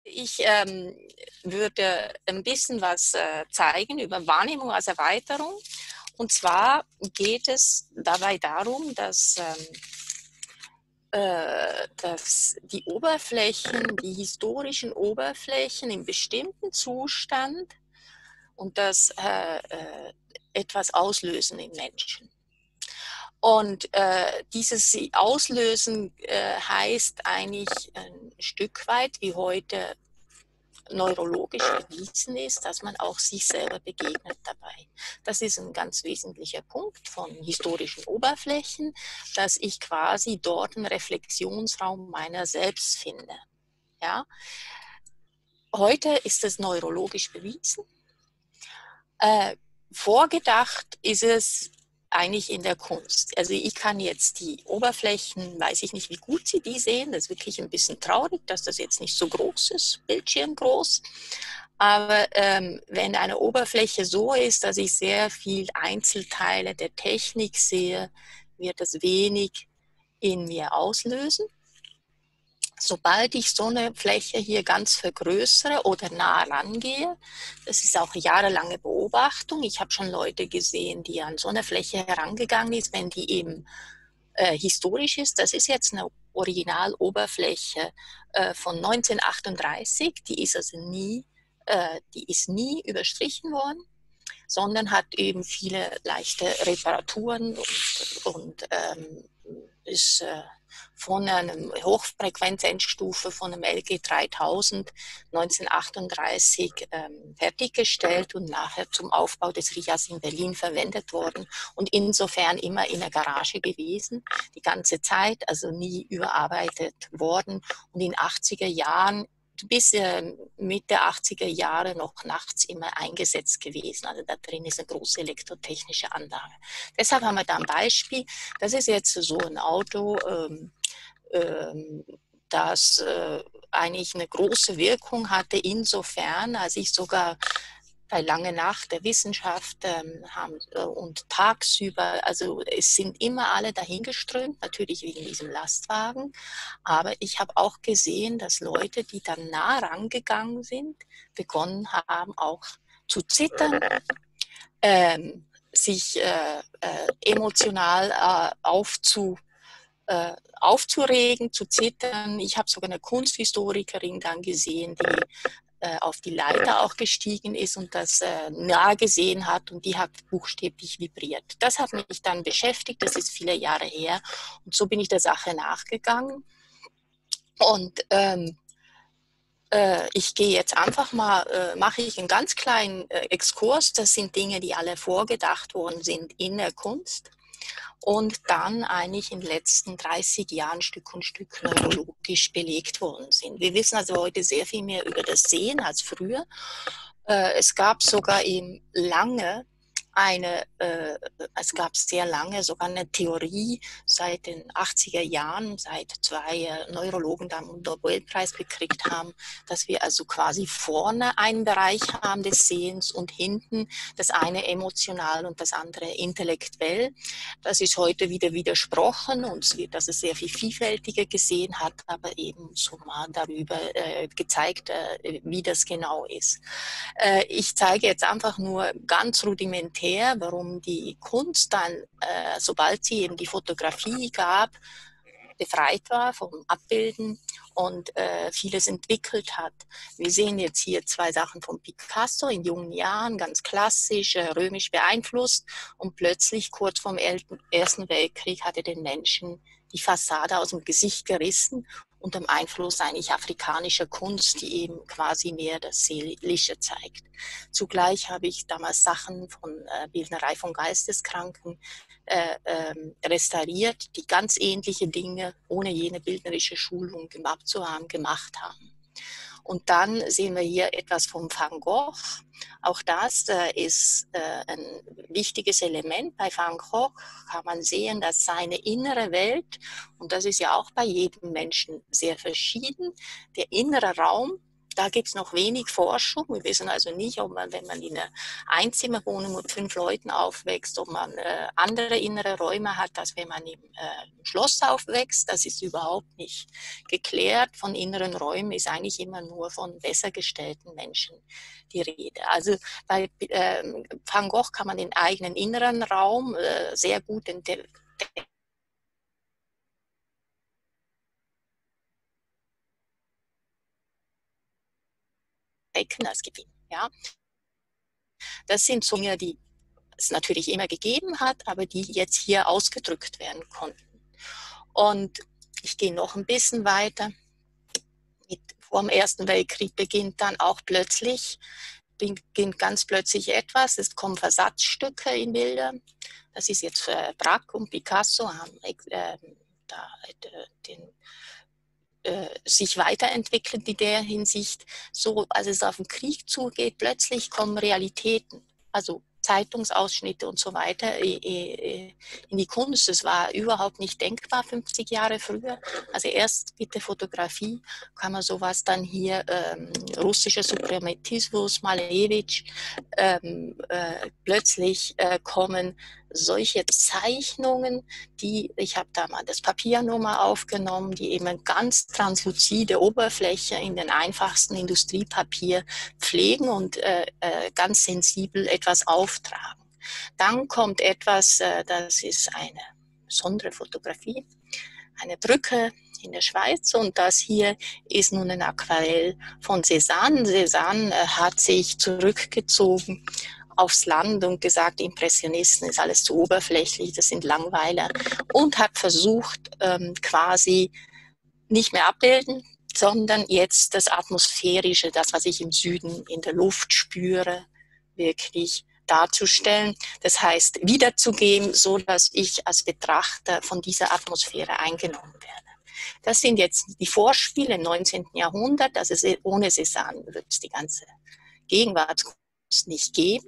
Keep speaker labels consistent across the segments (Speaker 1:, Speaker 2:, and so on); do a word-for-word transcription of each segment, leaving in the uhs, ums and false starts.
Speaker 1: Ich ähm, würde ein bisschen was äh, zeigen über Wahrnehmung als Erweiterung. Und zwar geht es dabei darum, dass, ähm, äh, dass die Oberflächen, die historischen Oberflächen im bestimmten Zustand und das äh, äh, etwas auslösen in Menschen. Und äh, dieses Auslösen äh, heißt eigentlich ein Stück weit, wie heute neurologisch erwiesen ist, dass man auch sich selber begegnet dabei. Das ist ein ganz wesentlicher Punkt von historischen Oberflächen, dass ich quasi dort einen Reflexionsraum meiner selbst finde. Ja? Heute ist es neurologisch bewiesen. Äh, vorgedacht ist es eigentlich in der Kunst. Also ich kann jetzt die Oberflächen, weiß ich nicht, wie gut Sie die sehen. Das ist wirklich ein bisschen traurig, dass das jetzt nicht so groß ist, bildschirmgroß. Aber ähm, wenn eine Oberfläche so ist, dass ich sehr viel Einzelteile der Technik sehe, wird das wenig in mir auslösen. Sobald ich so eine Fläche hier ganz vergrößere oder nah rangehe, das ist auch jahrelange Beobachtung. Ich habe schon Leute gesehen, die an so eine Fläche herangegangen ist, wenn die eben äh, historisch ist. Das ist jetzt eine Originaloberfläche äh, von neunzehnhundertachtunddreißig. Die ist also nie, äh, die ist nie überstrichen worden, sondern hat eben viele leichte Reparaturen und, und ähm, ist äh, von einer Hochfrequenzendstufe von einem L G dreitausend neunzehnhundertachtunddreißig ähm, fertiggestellt und nachher zum Aufbau des R I A S in Berlin verwendet worden und insofern immer in der Garage gewesen, die ganze Zeit, also nie überarbeitet worden. Und in achtziger Jahren bis äh, Mitte achtziger Jahre noch nachts immer eingesetzt gewesen. Also da drin ist eine große elektrotechnische Anlage. Deshalb haben wir da ein Beispiel. Das ist jetzt so ein Auto, ähm, ähm, das äh, eigentlich eine große Wirkung hatte, insofern, als ich sogar bei Lange Nacht der Wissenschaft ähm, haben, äh, und tagsüber, also es sind immer alle dahingeströmt, natürlich wegen diesem Lastwagen, aber ich habe auch gesehen, dass Leute, die dann nah rangegangen sind, begonnen haben auch zu zittern, ähm, sich äh, äh, emotional äh, aufzu äh, aufzuregen, zu zittern. Ich habe sogar eine Kunsthistorikerin dann gesehen, die äh, auf die Leiter auch gestiegen ist und das äh, nah gesehen hat und die hat buchstäblich vibriert. Das hat mich dann beschäftigt, das ist viele Jahre her und so bin ich der Sache nachgegangen und ähm, äh, ich gehe jetzt einfach mal, äh, mache ich einen ganz kleinen äh, Exkurs, das sind Dinge, die alle vorgedacht worden sind in der Kunst und dann eigentlich in den letzten dreißig Jahren Stück und Stück neurologisch belegt worden sind. Wir wissen also heute sehr viel mehr über das Sehen als früher. Äh, es gab sogar eben lange eine, äh, es gab sehr lange sogar eine Theorie seit den achtziger Jahren, seit zwei äh, Neurologen dann einen Nobelpreis gekriegt haben, dass wir also quasi vorne einen Bereich haben des Sehens und hinten das eine emotional und das andere intellektuell. Das ist heute wieder widersprochen und es wird also sehr viel vielfältiger gesehen, hat aber eben so mal darüber äh, gezeigt, äh, wie das genau ist. Äh, ich zeige jetzt einfach nur ganz rudimentär, warum die Kunst dann, äh, sobald sie eben die Fotografie gab, befreit war vom Abbilden und äh, vieles entwickelt hat. Wir sehen jetzt hier zwei Sachen von Picasso in jungen Jahren, ganz klassisch, äh, römisch beeinflusst und plötzlich kurz vor dem Ersten Weltkrieg hatte den Menschen die Fassade aus dem Gesicht gerissen unter dem Einfluss eigentlich afrikanischer Kunst, die eben quasi mehr das Seelische zeigt. Zugleich habe ich damals Sachen von äh, Bildnerei von Geisteskranken äh, ähm, restauriert, die ganz ähnliche Dinge, ohne jene bildnerische Schulung gemacht zu haben, gemacht haben. Und dann sehen wir hier etwas vom Van Gogh. Auch das äh, ist äh, ein wichtiges Element. Bei Van Gogh kann man sehen, dass seine innere Welt, und das ist ja auch bei jedem Menschen sehr verschieden, der innere Raum Da gibt es noch wenig Forschung. Wir wissen also nicht, ob man, wenn man in einer Einzimmerwohnung mit fünf Leuten aufwächst, ob man äh, andere innere Räume hat, als wenn man im äh, Schloss aufwächst. Das ist überhaupt nicht geklärt. Von inneren Räumen ist eigentlich immer nur von besser gestellten Menschen die Rede. Also bei äh, Van Gogh kann man den eigenen inneren Raum äh, sehr gut entdecken. Als Gewinn. Ja? Das sind so Dinge, die es natürlich immer gegeben hat, aber die jetzt hier ausgedrückt werden konnten. Und ich gehe noch ein bisschen weiter. Mit, vor dem Ersten Weltkrieg beginnt dann auch plötzlich, beginnt ganz plötzlich etwas. Es kommen Versatzstücke in Bilder. Das ist jetzt äh, Braque und Picasso haben äh, da, äh, den äh, sich weiterentwickelt in der Hinsicht. So, als es auf den Krieg zugeht, plötzlich kommen Realitäten, also Zeitungsausschnitte und so weiter in die Kunst. Das war überhaupt nicht denkbar fünfzig Jahre früher. Also erst mit der Fotografie kann man sowas dann hier, ähm, russischer Suprematismus, Malevich, ähm, äh, plötzlich äh, kommen solche Zeichnungen, die, ich habe da mal das Papier nochmal aufgenommen, die eben ganz transluzide Oberfläche in den einfachsten Industriepapier pflegen und äh, äh, ganz sensibel etwas auftragen. Dann kommt etwas, äh, das ist eine besondere Fotografie, eine Brücke in der Schweiz, und das hier ist nun ein Aquarell von Cézanne. Cézanne äh, hat sich zurückgezogen aufs Land und gesagt, Impressionisten ist alles zu oberflächlich, das sind Langweiler, und hat versucht, ähm, quasi nicht mehr abbilden, sondern jetzt das Atmosphärische, das, was ich im Süden in der Luft spüre, wirklich darzustellen. Das heißt, wiederzugeben, so dass ich als Betrachter von dieser Atmosphäre eingenommen werde. Das sind jetzt die Vorspiele im neunzehnten Jahrhundert. Also ohne Cézanne wird es die ganze Gegenwartskunst nicht geben.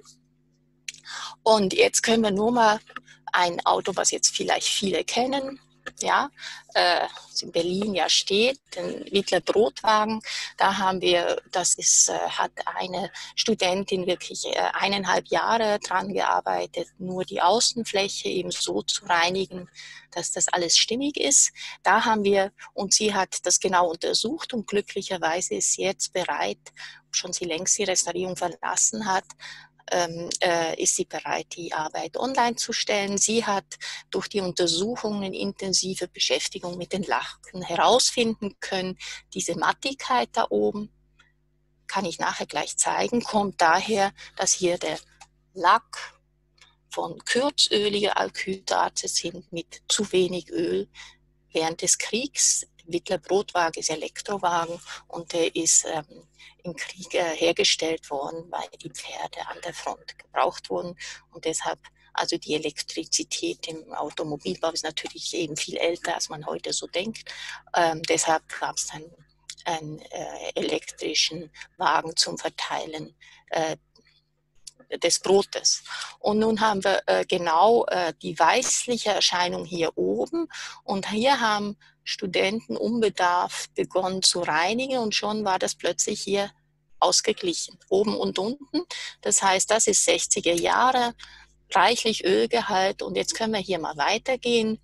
Speaker 1: Und jetzt können wir nur mal ein Auto, was jetzt vielleicht viele kennen, ja, äh, in Berlin ja steht, den Wittler Brotwagen. Da haben wir, das ist, äh, hat eine Studentin wirklich äh, eineinhalb Jahre dran gearbeitet, nur die Außenfläche eben so zu reinigen, dass das alles stimmig ist. Da haben wir, und sie hat das genau untersucht, und glücklicherweise ist sie jetzt bereit, schon sie längst die Restaurierung verlassen hat, Ähm, äh, ist sie bereit, die Arbeit online zu stellen. Sie hat durch die Untersuchungen intensive Beschäftigung mit den Lacken herausfinden können. Diese Mattigkeit da oben, kann ich nachher gleich zeigen, kommt daher, dass hier der Lack von kürzöliger Alkylate sind mit zu wenig Öl während des Kriegs. Wittler Brotwagen ist Elektrowagen, und der ist ähm, im Krieg äh, hergestellt worden, weil die Pferde an der Front gebraucht wurden, und deshalb, also die Elektrizität im Automobilbau ist natürlich eben viel älter, als man heute so denkt. Ähm, deshalb gab es dann einen äh, elektrischen Wagen zum Verteilen äh, des Brotes. Und nun haben wir äh, genau äh, die weißliche Erscheinung hier oben, und hier haben Studenten unbedarft begonnen zu reinigen, und schon war das plötzlich hier ausgeglichen, oben und unten. Das heißt, das ist sechziger Jahre, reichlich Ölgehalt, und jetzt können wir hier mal weitergehen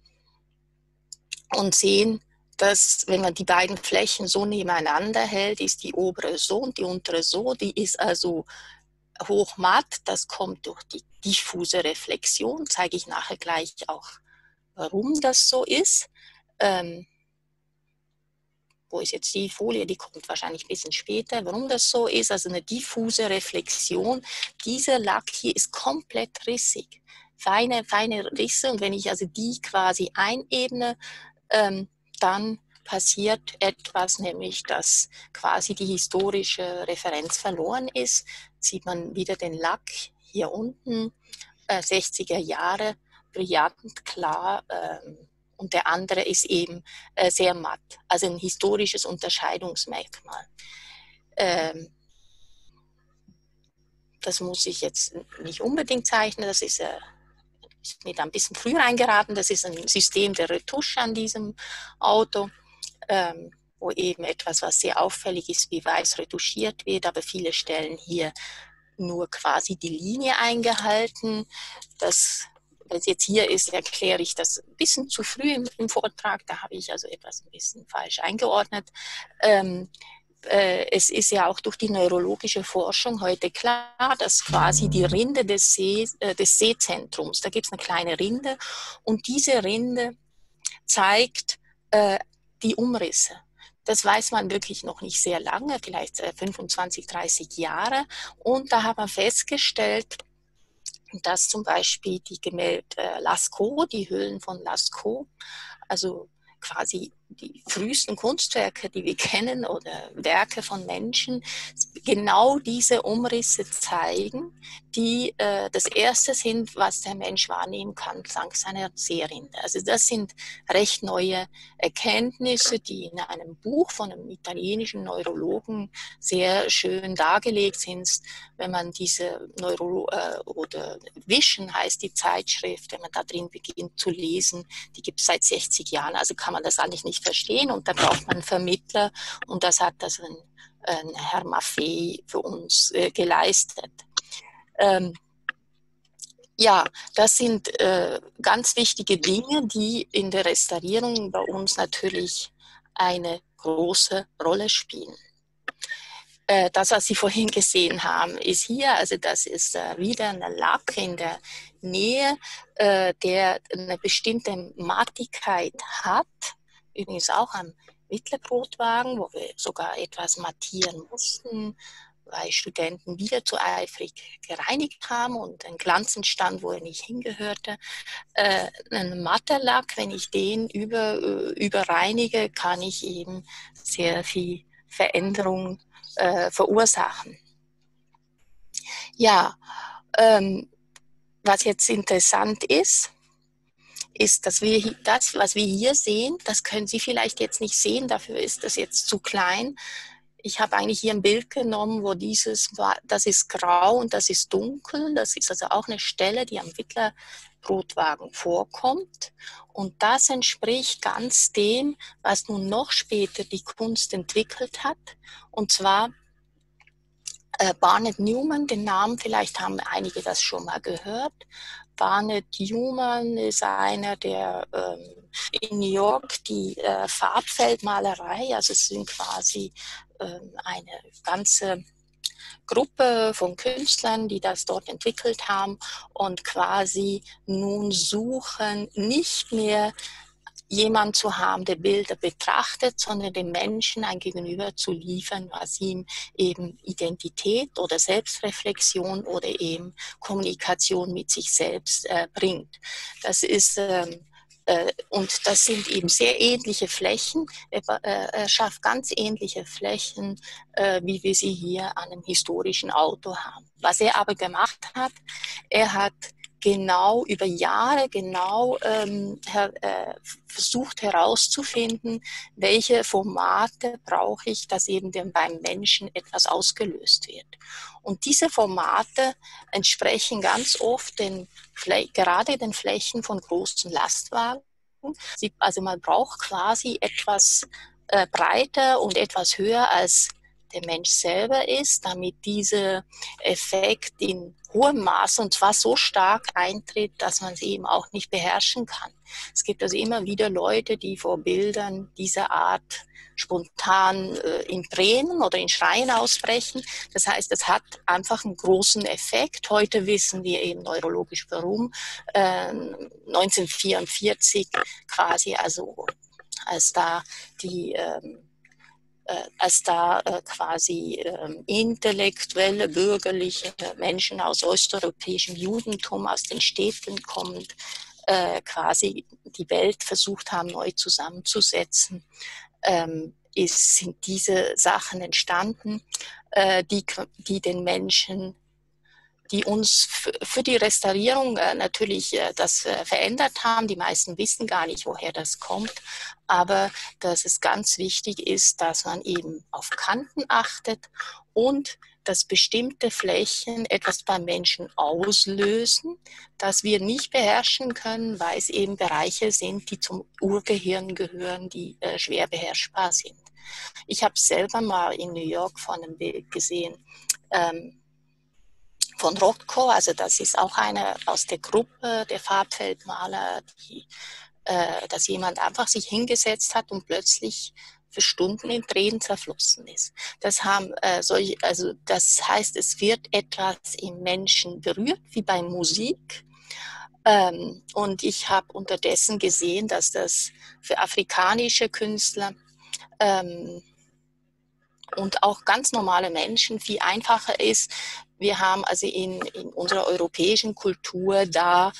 Speaker 1: und sehen, dass, wenn man die beiden Flächen so nebeneinander hält, ist die obere so und die untere so, die ist also hochmatt, das kommt durch die diffuse Reflexion, zeige ich nachher gleich auch, warum das so ist. Ähm, wo ist jetzt die Folie? Die kommt wahrscheinlich ein bisschen später. Warum das so ist, also eine diffuse Reflexion. Dieser Lack hier ist komplett rissig. Feine, feine Risse, und wenn ich also die quasi einebne, ähm, dann passiert etwas, nämlich dass quasi die historische Referenz verloren ist. Sieht man wieder den Lack hier unten, äh, sechziger Jahre, brillant klar, ähm, und der andere ist eben äh, sehr matt, also ein historisches Unterscheidungsmerkmal. Ähm, das muss ich jetzt nicht unbedingt zeichnen, das ist, äh, ist mir da ein bisschen früh reingeraten, das ist ein System der Retusche an diesem Auto. Ähm, wo eben etwas, was sehr auffällig ist, wie weiß retuschiert wird, aber viele Stellen hier nur quasi die Linie eingehalten. Das, wenn es jetzt hier ist, erkläre ich das ein bisschen zu früh im, im Vortrag, da habe ich also etwas ein bisschen falsch eingeordnet. Ähm, äh, es ist ja auch durch die neurologische Forschung heute klar, dass quasi die Rinde des, See, äh, des Sehzentrums, da gibt es eine kleine Rinde und diese Rinde zeigt äh, die Umrisse. Das weiß man wirklich noch nicht sehr lange, vielleicht fünfundzwanzig, dreißig Jahre. Und da hat man festgestellt, dass zum Beispiel die Gemälde äh, Lascaux, die Höhlen von Lascaux, also quasi die frühesten Kunstwerke, die wir kennen oder Werke von Menschen, genau diese Umrisse zeigen, die äh, das Erste sind, was der Mensch wahrnehmen kann, dank seiner Sehrinde. Also das sind recht neue Erkenntnisse, die in einem Buch von einem italienischen Neurologen sehr schön dargelegt sind. Wenn man diese Neuro äh, oder Vision heißt die Zeitschrift, wenn man da drin beginnt zu lesen, die gibt es seit sechzig Jahren, also kann man das eigentlich nicht verstehen und da braucht man einen Vermittler und das hat das ein, ein Herr Maffei für uns äh, geleistet. Ähm, ja, das sind äh, ganz wichtige Dinge, die in der Restaurierung bei uns natürlich eine große Rolle spielen. Äh, das, was Sie vorhin gesehen haben, ist hier, also das ist äh, wieder eine Lack in der Nähe, äh, der eine bestimmte Mattigkeit hat, übrigens auch am Wittlebrotwagen, wo wir sogar etwas mattieren mussten, weil Studenten wieder zu eifrig gereinigt haben und ein Glanz entstand, wo er nicht hingehörte. Äh, ein Mattelack, wenn ich den über, überreinige, kann ich eben sehr viel Veränderung äh, verursachen. Ja, ähm, was jetzt interessant ist, ist, dass wir das, was wir hier sehen, das können Sie vielleicht jetzt nicht sehen, dafür ist das jetzt zu klein. Ich habe eigentlich hier ein Bild genommen, wo dieses, das ist grau und das ist dunkel. Das ist also auch eine Stelle, die am Wittlerbrotwagen vorkommt. Und das entspricht ganz dem, was nun noch später die Kunst entwickelt hat. Und zwar äh, Barnett Newman, den Namen, vielleicht haben einige das schon mal gehört. Barnett Newman ist einer, der ähm, in New York die äh, Farbfeldmalerei, also es sind quasi ähm, eine ganze Gruppe von Künstlern, die das dort entwickelt haben und quasi nun suchen, nicht mehr jemand zu haben, der Bilder betrachtet, sondern dem Menschen ein Gegenüber zu liefern, was ihm eben Identität oder Selbstreflexion oder eben Kommunikation mit sich selbst äh, bringt. Das ist ähm, äh, und das sind eben sehr ähnliche Flächen. Er, äh, er schafft ganz ähnliche Flächen, äh, wie wir sie hier an einem historischen Auto haben. Was er aber gemacht hat, er hat genau über Jahre genau ähm, her, äh, versucht herauszufinden, welche Formate brauche ich, dass eben dem, beim Menschen etwas ausgelöst wird. Und diese Formate entsprechen ganz oft den, gerade den Flächen von großen Lastwagen. Also man braucht quasi etwas äh, breiter und etwas höher als der Mensch selber ist, damit dieser Effekt in hohem Maße und zwar so stark eintritt, dass man sie eben auch nicht beherrschen kann. Es gibt also immer wieder Leute, die vor Bildern dieser Art spontan äh, in Tränen oder in Schreien ausbrechen. Das heißt, es hat einfach einen großen Effekt. Heute wissen wir eben neurologisch warum. Äh, neunzehnhundertvierundvierzig quasi, also als da die ähm, als da äh, quasi äh, intellektuelle, bürgerliche Menschen aus osteuropäischem Judentum, aus den Städten kommend, äh, quasi die Welt versucht haben, neu zusammenzusetzen, ähm, ist, sind diese Sachen entstanden, äh, die, die den Menschen die uns für die Restaurierung natürlich das verändert haben. Die meisten wissen gar nicht, woher das kommt, aber dass es ganz wichtig ist, dass man eben auf Kanten achtet und dass bestimmte Flächen etwas beim Menschen auslösen, das wir nicht beherrschen können, weil es eben Bereiche sind, die zum Urgehirn gehören, die schwer beherrschbar sind. Ich habe selber mal in New York von einem Bild gesehen, ähm, von Rothko, also das ist auch eine aus der Gruppe der Farbfeldmaler, die, äh, dass jemand einfach sich hingesetzt hat und plötzlich für Stunden in Tränen zerflossen ist. Das haben äh, solche, also das heißt, es wird etwas im Menschen berührt, wie bei Musik. Ähm, und ich habe unterdessen gesehen, dass das für afrikanische Künstler ähm, und auch ganz normale Menschen viel einfacher ist. Wir haben also in, in unserer europäischen Kultur da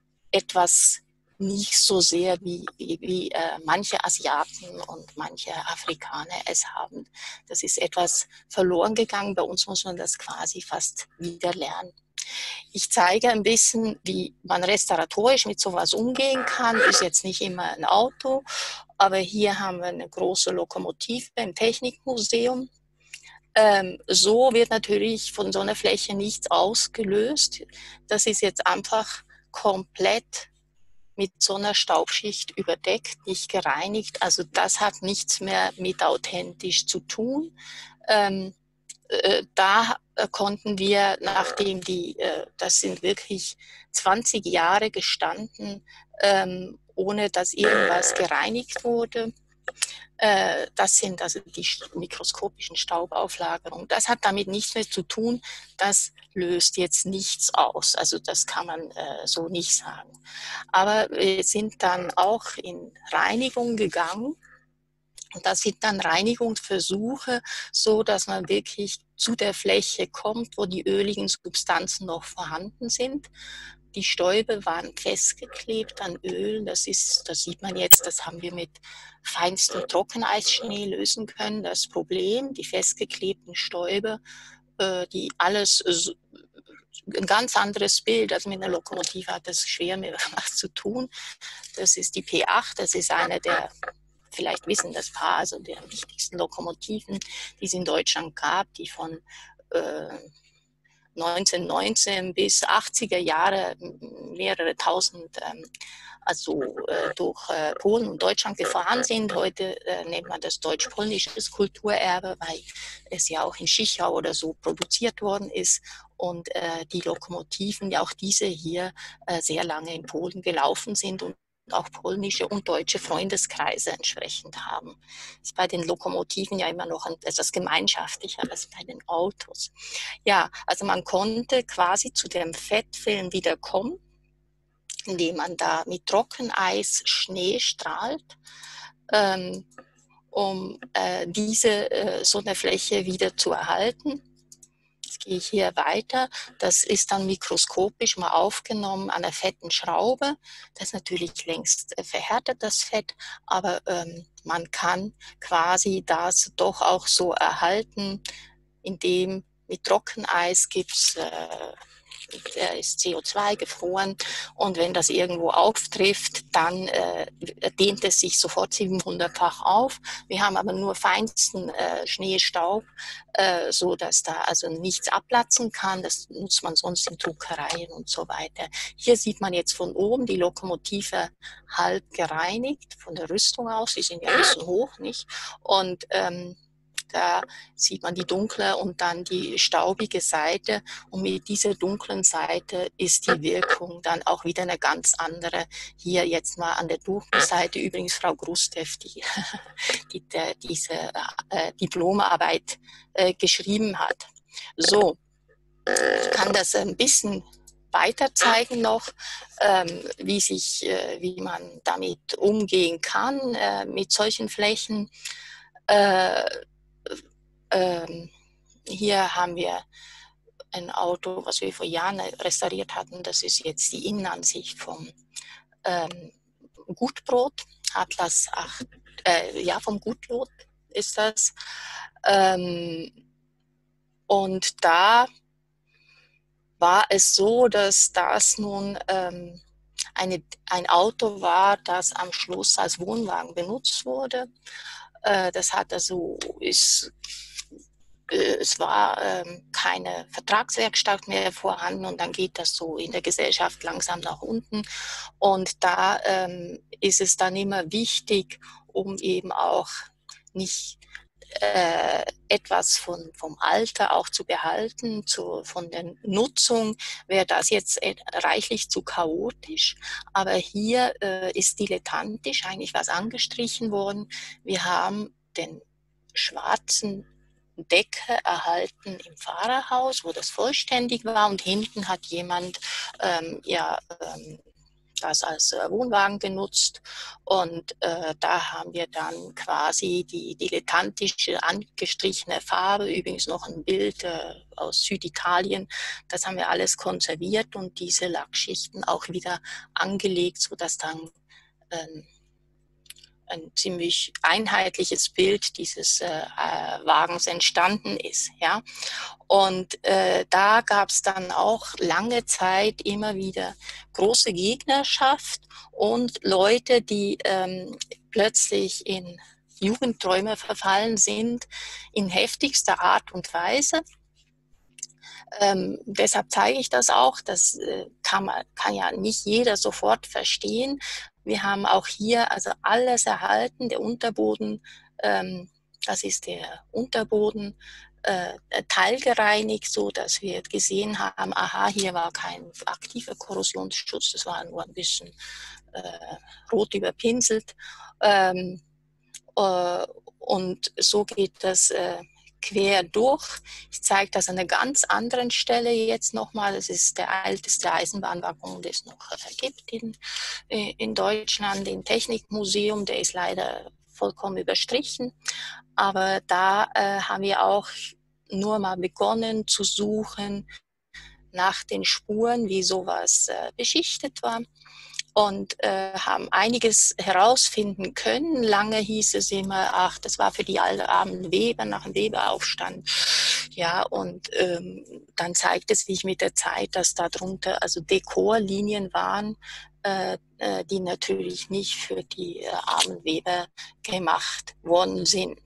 Speaker 1: etwas nicht so sehr wie, wie, wie äh, manche Asiaten und manche Afrikaner es haben. Das ist etwas verloren gegangen. Bei uns muss man das quasi fast wieder lernen. Ich zeige ein bisschen, wie man restauratorisch mit sowas umgehen kann. Ist jetzt nicht immer ein Auto, aber hier haben wir eine große Lokomotive im Technikmuseum. Ähm, so wird natürlich von so einer Fläche nichts ausgelöst. Das ist jetzt einfach komplett mit so einer Staubschicht überdeckt, nicht gereinigt. Also das hat nichts mehr mit authentisch zu tun. Ähm, äh, da äh, konnten wir, nachdem die, äh, das sind wirklich zwanzig Jahre gestanden, ähm, ohne dass irgendwas gereinigt wurde. Äh, das sind also die mikroskopischen Staubauflagerungen. Das hat damit nichts mehr zu tun. Das löst jetzt nichts aus. Also das kann man äh, so nicht sagen. Aber wir sind dann auch in Reinigung gegangen. Und das sind dann Reinigungsversuche, so dass man wirklich zu der Fläche kommt, wo die öligen Substanzen noch vorhanden sind. Die Stäube waren festgeklebt an Öl. Das ist, das sieht man jetzt, das haben wir mit feinstem Trockeneisschnee lösen können. Das Problem, die festgeklebten Stäube, äh, die alles so, ein ganz anderes Bild. Also mit einer Lokomotive hat das schwer mit was zu tun. Das ist die P acht, das ist eine der, vielleicht wissen das paar, also der wichtigsten Lokomotiven, die es in Deutschland gab, die von äh, neunzehnhundertneunzehn bis achtziger Jahre mehrere tausend ähm, also äh, durch äh, Polen und Deutschland gefahren sind. Heute äh, nennt man das deutsch-polnisches Kulturerbe, weil es ja auch in Schichau oder so produziert worden ist und äh, die Lokomotiven, ja auch diese hier äh, sehr lange in Polen gelaufen sind und auch polnische und deutsche Freundeskreise entsprechend haben. Das ist bei den Lokomotiven ja immer noch etwas gemeinschaftlicher als bei den Autos. Ja, also man konnte quasi zu dem Fettfilm wieder kommen, indem man da mit Trockeneis Schnee strahlt, ähm, um äh, diese äh, so eine Fläche wieder zu erhalten. Jetzt gehe ich hier weiter. Das ist dann mikroskopisch mal aufgenommen an einer fetten Schraube. Das ist natürlich längst äh, verhärtet, das Fett, aber ähm, man kann quasi das doch auch so erhalten, indem mit Trockeneis gibt es äh, der ist C O zwei gefroren und wenn das irgendwo auftrifft, dann äh, dehnt es sich sofort siebenhundertfach auf. Wir haben aber nur feinsten äh, Schneestaub, äh, so dass da also nichts abplatzen kann. Das nutzt man sonst in Druckereien und so weiter. Hier sieht man jetzt von oben die Lokomotive halb gereinigt, von der Rüstung aus. Die sind ja ein bisschen hoch, nicht? Und ähm, da sieht man die dunkle und dann die staubige Seite. Und mit dieser dunklen Seite ist die Wirkung dann auch wieder eine ganz andere. Hier jetzt mal an der dunklen Seite übrigens Frau Grustev, die, die der, diese äh, Diplomarbeit äh, geschrieben hat. So, ich kann das ein bisschen weiter zeigen noch, ähm, wie, sich, äh, wie man damit umgehen kann, äh, mit solchen Flächen. Äh, Ähm, hier haben wir ein Auto, was wir vor Jahren restauriert hatten. Das ist jetzt die Innenansicht vom ähm, Gutbrot, Atlas acht, äh, ja, vom Gutbrot ist das. Ähm, und da war es so, dass das nun ähm, eine, ein Auto war, das am Schluss als Wohnwagen benutzt wurde. Äh, das hat also, ist es war ähm, keine Vertragswerkstatt mehr vorhanden und dann geht das so in der Gesellschaft langsam nach unten. Und da ähm, ist es dann immer wichtig, um eben auch nicht äh, etwas von, vom Alter auch zu behalten, zu, von der Nutzung, wäre das jetzt reichlich zu chaotisch. Aber hier äh, ist dilettantisch eigentlich was angestrichen worden. Wir haben den schwarzen Decke erhalten im Fahrerhaus, wo das vollständig war, und hinten hat jemand ähm, ja ähm, das als äh, Wohnwagen genutzt, und äh, da haben wir dann quasi die dilettantische angestrichene Farbe, übrigens noch ein Bild äh, aus Süditalien, das haben wir alles konserviert und diese Lackschichten auch wieder angelegt, sodass dann ähm, ein ziemlich einheitliches Bild dieses äh, Wagens entstanden ist. Ja? Und äh, da gab es dann auch lange Zeit immer wieder große Gegnerschaft und Leute, die ähm, plötzlich in Jugendträume verfallen sind, in heftigster Art und Weise. Ähm, deshalb zeige ich das auch. Das äh, kann, man, kann ja nicht jeder sofort verstehen. Wir haben auch hier also alles erhalten. Der Unterboden, ähm, das ist der Unterboden, äh, teilgereinigt, so dass wir gesehen haben, aha, hier war kein aktiver Korrosionsschutz, das war nur ein bisschen äh, rot überpinselt. Ähm, äh, und so geht das äh, quer durch. Ich zeige das an einer ganz anderen Stelle jetzt nochmal. Das ist der älteste Eisenbahnwaggon, den es noch äh, gibt in, in Deutschland, im Technikmuseum. Der ist leider vollkommen überstrichen. Aber da äh, haben wir auch nur mal begonnen zu suchen nach den Spuren, wie sowas äh, beschichtet war. Und äh, haben einiges herausfinden können. Lange hieß es immer, ach, das war für die armen Weber nach dem Weberaufstand. Ja, und ähm, dann zeigt es sich mit der Zeit, dass darunter also Dekorlinien waren, äh, äh, die natürlich nicht für die äh, armen Weber gemacht worden sind.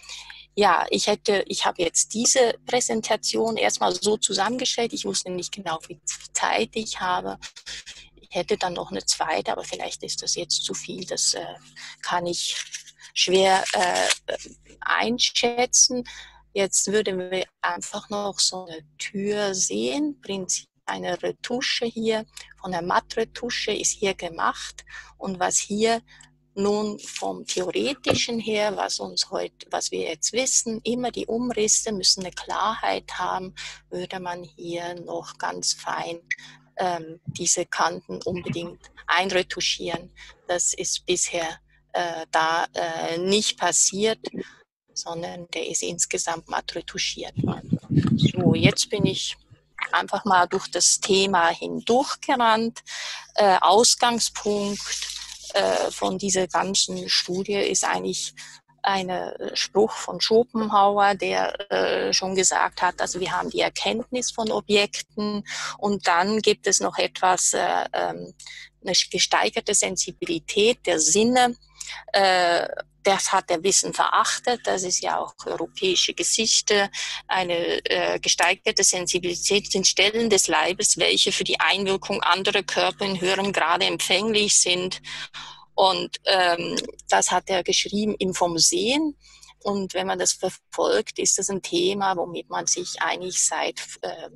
Speaker 1: Ja, ich hätte, ich habe jetzt diese Präsentation erstmal so zusammengestellt. Ich wusste nicht genau, wie viel Zeit ich habe. Ich hätte dann noch eine zweite, aber vielleicht ist das jetzt zu viel. Das äh, kann ich schwer äh, einschätzen. Jetzt würden wir einfach noch so eine Tür sehen. Prinzip eine Retusche hier von der Mattretusche ist hier gemacht. Und was hier nun vom Theoretischen her, was uns heute, was wir jetzt wissen, immer die Umrisse müssen eine Klarheit haben, würde man hier noch ganz fein ähm, diese Kanten unbedingt einretuschieren. Das ist bisher äh, da äh, nicht passiert, sondern der ist insgesamt matt retuschiert worden. So, jetzt bin ich einfach mal durch das Thema hindurchgerannt. Äh, Ausgangspunkt äh, von dieser ganzen Studie ist eigentlich ein Spruch von Schopenhauer, der äh, schon gesagt hat, also wir haben die Erkenntnis von Objekten und dann gibt es noch etwas, äh, eine gesteigerte Sensibilität der Sinne. Äh, das hat der Wissen verachtet, das ist ja auch europäische Geschichte. Eine äh, gesteigerte Sensibilität sind Stellen des Leibes, welche für die Einwirkung anderer Körper in höherem Grade empfänglich sind. Und ähm, das hat er geschrieben im Vom Sehen. Und wenn man das verfolgt, ist das ein Thema, womit man sich eigentlich seit, äh,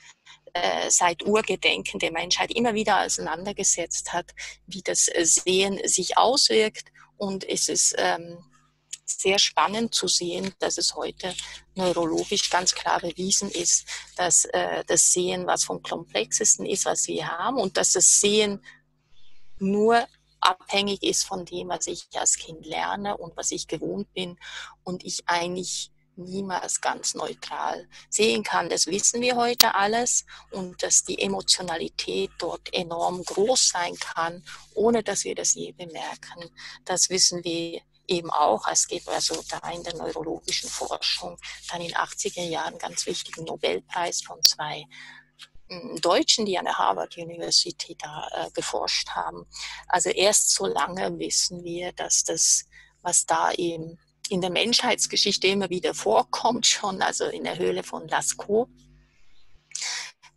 Speaker 1: äh, seit Urgedenken der Menschheit immer wieder auseinandergesetzt hat, wie das Sehen sich auswirkt. Und es ist ähm, sehr spannend zu sehen, dass es heute neurologisch ganz klar bewiesen ist, dass äh, das Sehen was vom Komplexesten ist, was wir haben, und dass das Sehen nur abhängig ist von dem, was ich als Kind lerne und was ich gewohnt bin und ich eigentlich niemals ganz neutral sehen kann. Das wissen wir heute alles, und dass die Emotionalität dort enorm groß sein kann, ohne dass wir das je bemerken. Das wissen wir eben auch. Es gibt also da in der neurologischen Forschung dann in den achtziger Jahren ganz wichtigen Nobelpreis von zwei Deutschen, die an der Harvard University da äh, geforscht haben. Also erst so lange wissen wir, dass das, was da eben in der Menschheitsgeschichte immer wieder vorkommt, schon also in der Höhle von Lascaux,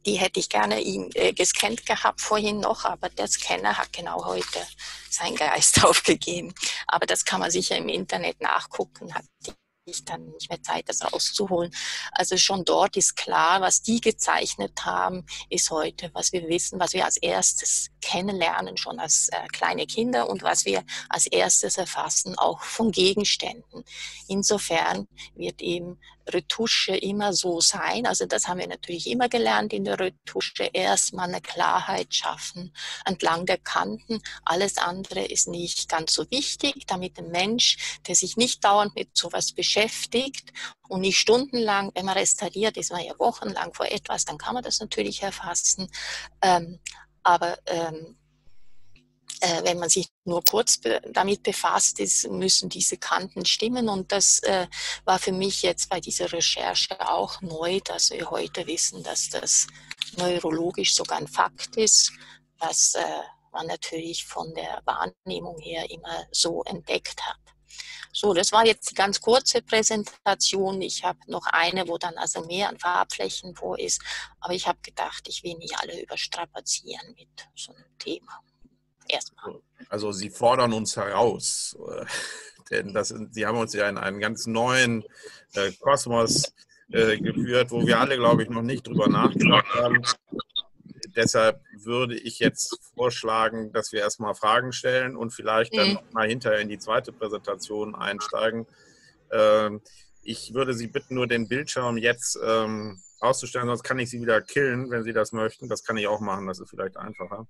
Speaker 1: die hätte ich gerne ihm äh, gescannt gehabt vorhin noch, aber der Scanner hat genau heute seinen Geist aufgegeben. Aber das kann man sicher im Internet nachgucken, hat ich dann nicht mehr Zeit, das rauszuholen. Also schon dort ist klar, was die gezeichnet haben, ist heute, was wir wissen, was wir als erstes kennenlernen, schon als äh, kleine Kinder und was wir als erstes erfassen, auch von Gegenständen. Insofern wird eben Retusche immer so sein, also das haben wir natürlich immer gelernt in der Retusche, erstmal eine Klarheit schaffen entlang der Kanten, alles andere ist nicht ganz so wichtig, damit ein Mensch, der sich nicht dauernd mit sowas beschäftigt und nicht stundenlang, wenn man restauriert, ist man ja wochenlang vor etwas, dann kann man das natürlich erfassen, ähm, aber ähm, Äh, wenn man sich nur kurz be- damit befasst ist, müssen diese Kanten stimmen. Und das äh, war für mich jetzt bei dieser Recherche auch neu, dass wir heute wissen, dass das neurologisch sogar ein Fakt ist, was äh, man natürlich von der Wahrnehmung her immer so entdeckt hat. So, das war jetzt die ganz kurze Präsentation. Ich habe noch eine, wo dann also mehr an Farbflächen vor ist. Aber ich habe gedacht, ich will nicht alle überstrapazieren mit so einem Thema. Erstmal.
Speaker 2: Also Sie fordern uns heraus, äh, denn das, Sie haben uns ja in einen ganz neuen äh, Kosmos äh, geführt, wo wir alle, glaube ich, noch nicht drüber nachgedacht haben. Deshalb würde ich jetzt vorschlagen, dass wir erstmal Fragen stellen und vielleicht dann mhm. mal hinterher in die zweite Präsentation einsteigen. Ähm, ich würde Sie bitten, nur den Bildschirm jetzt ähm, auszustellen, sonst kann ich Sie wieder killen, wenn Sie das möchten. Das kann ich auch machen, das ist vielleicht einfacher.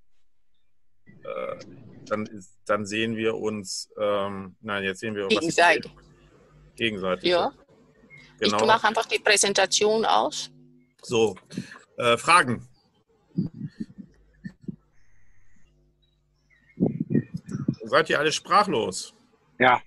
Speaker 2: Dann, ist, dann sehen wir uns, ähm, nein, jetzt sehen wir
Speaker 1: gegenseitig.
Speaker 2: Was gegenseitig.
Speaker 1: Ja. Genau. Ich mache einfach die Präsentation aus.
Speaker 2: So, äh, Fragen? Seid ihr alle sprachlos?
Speaker 3: Ja.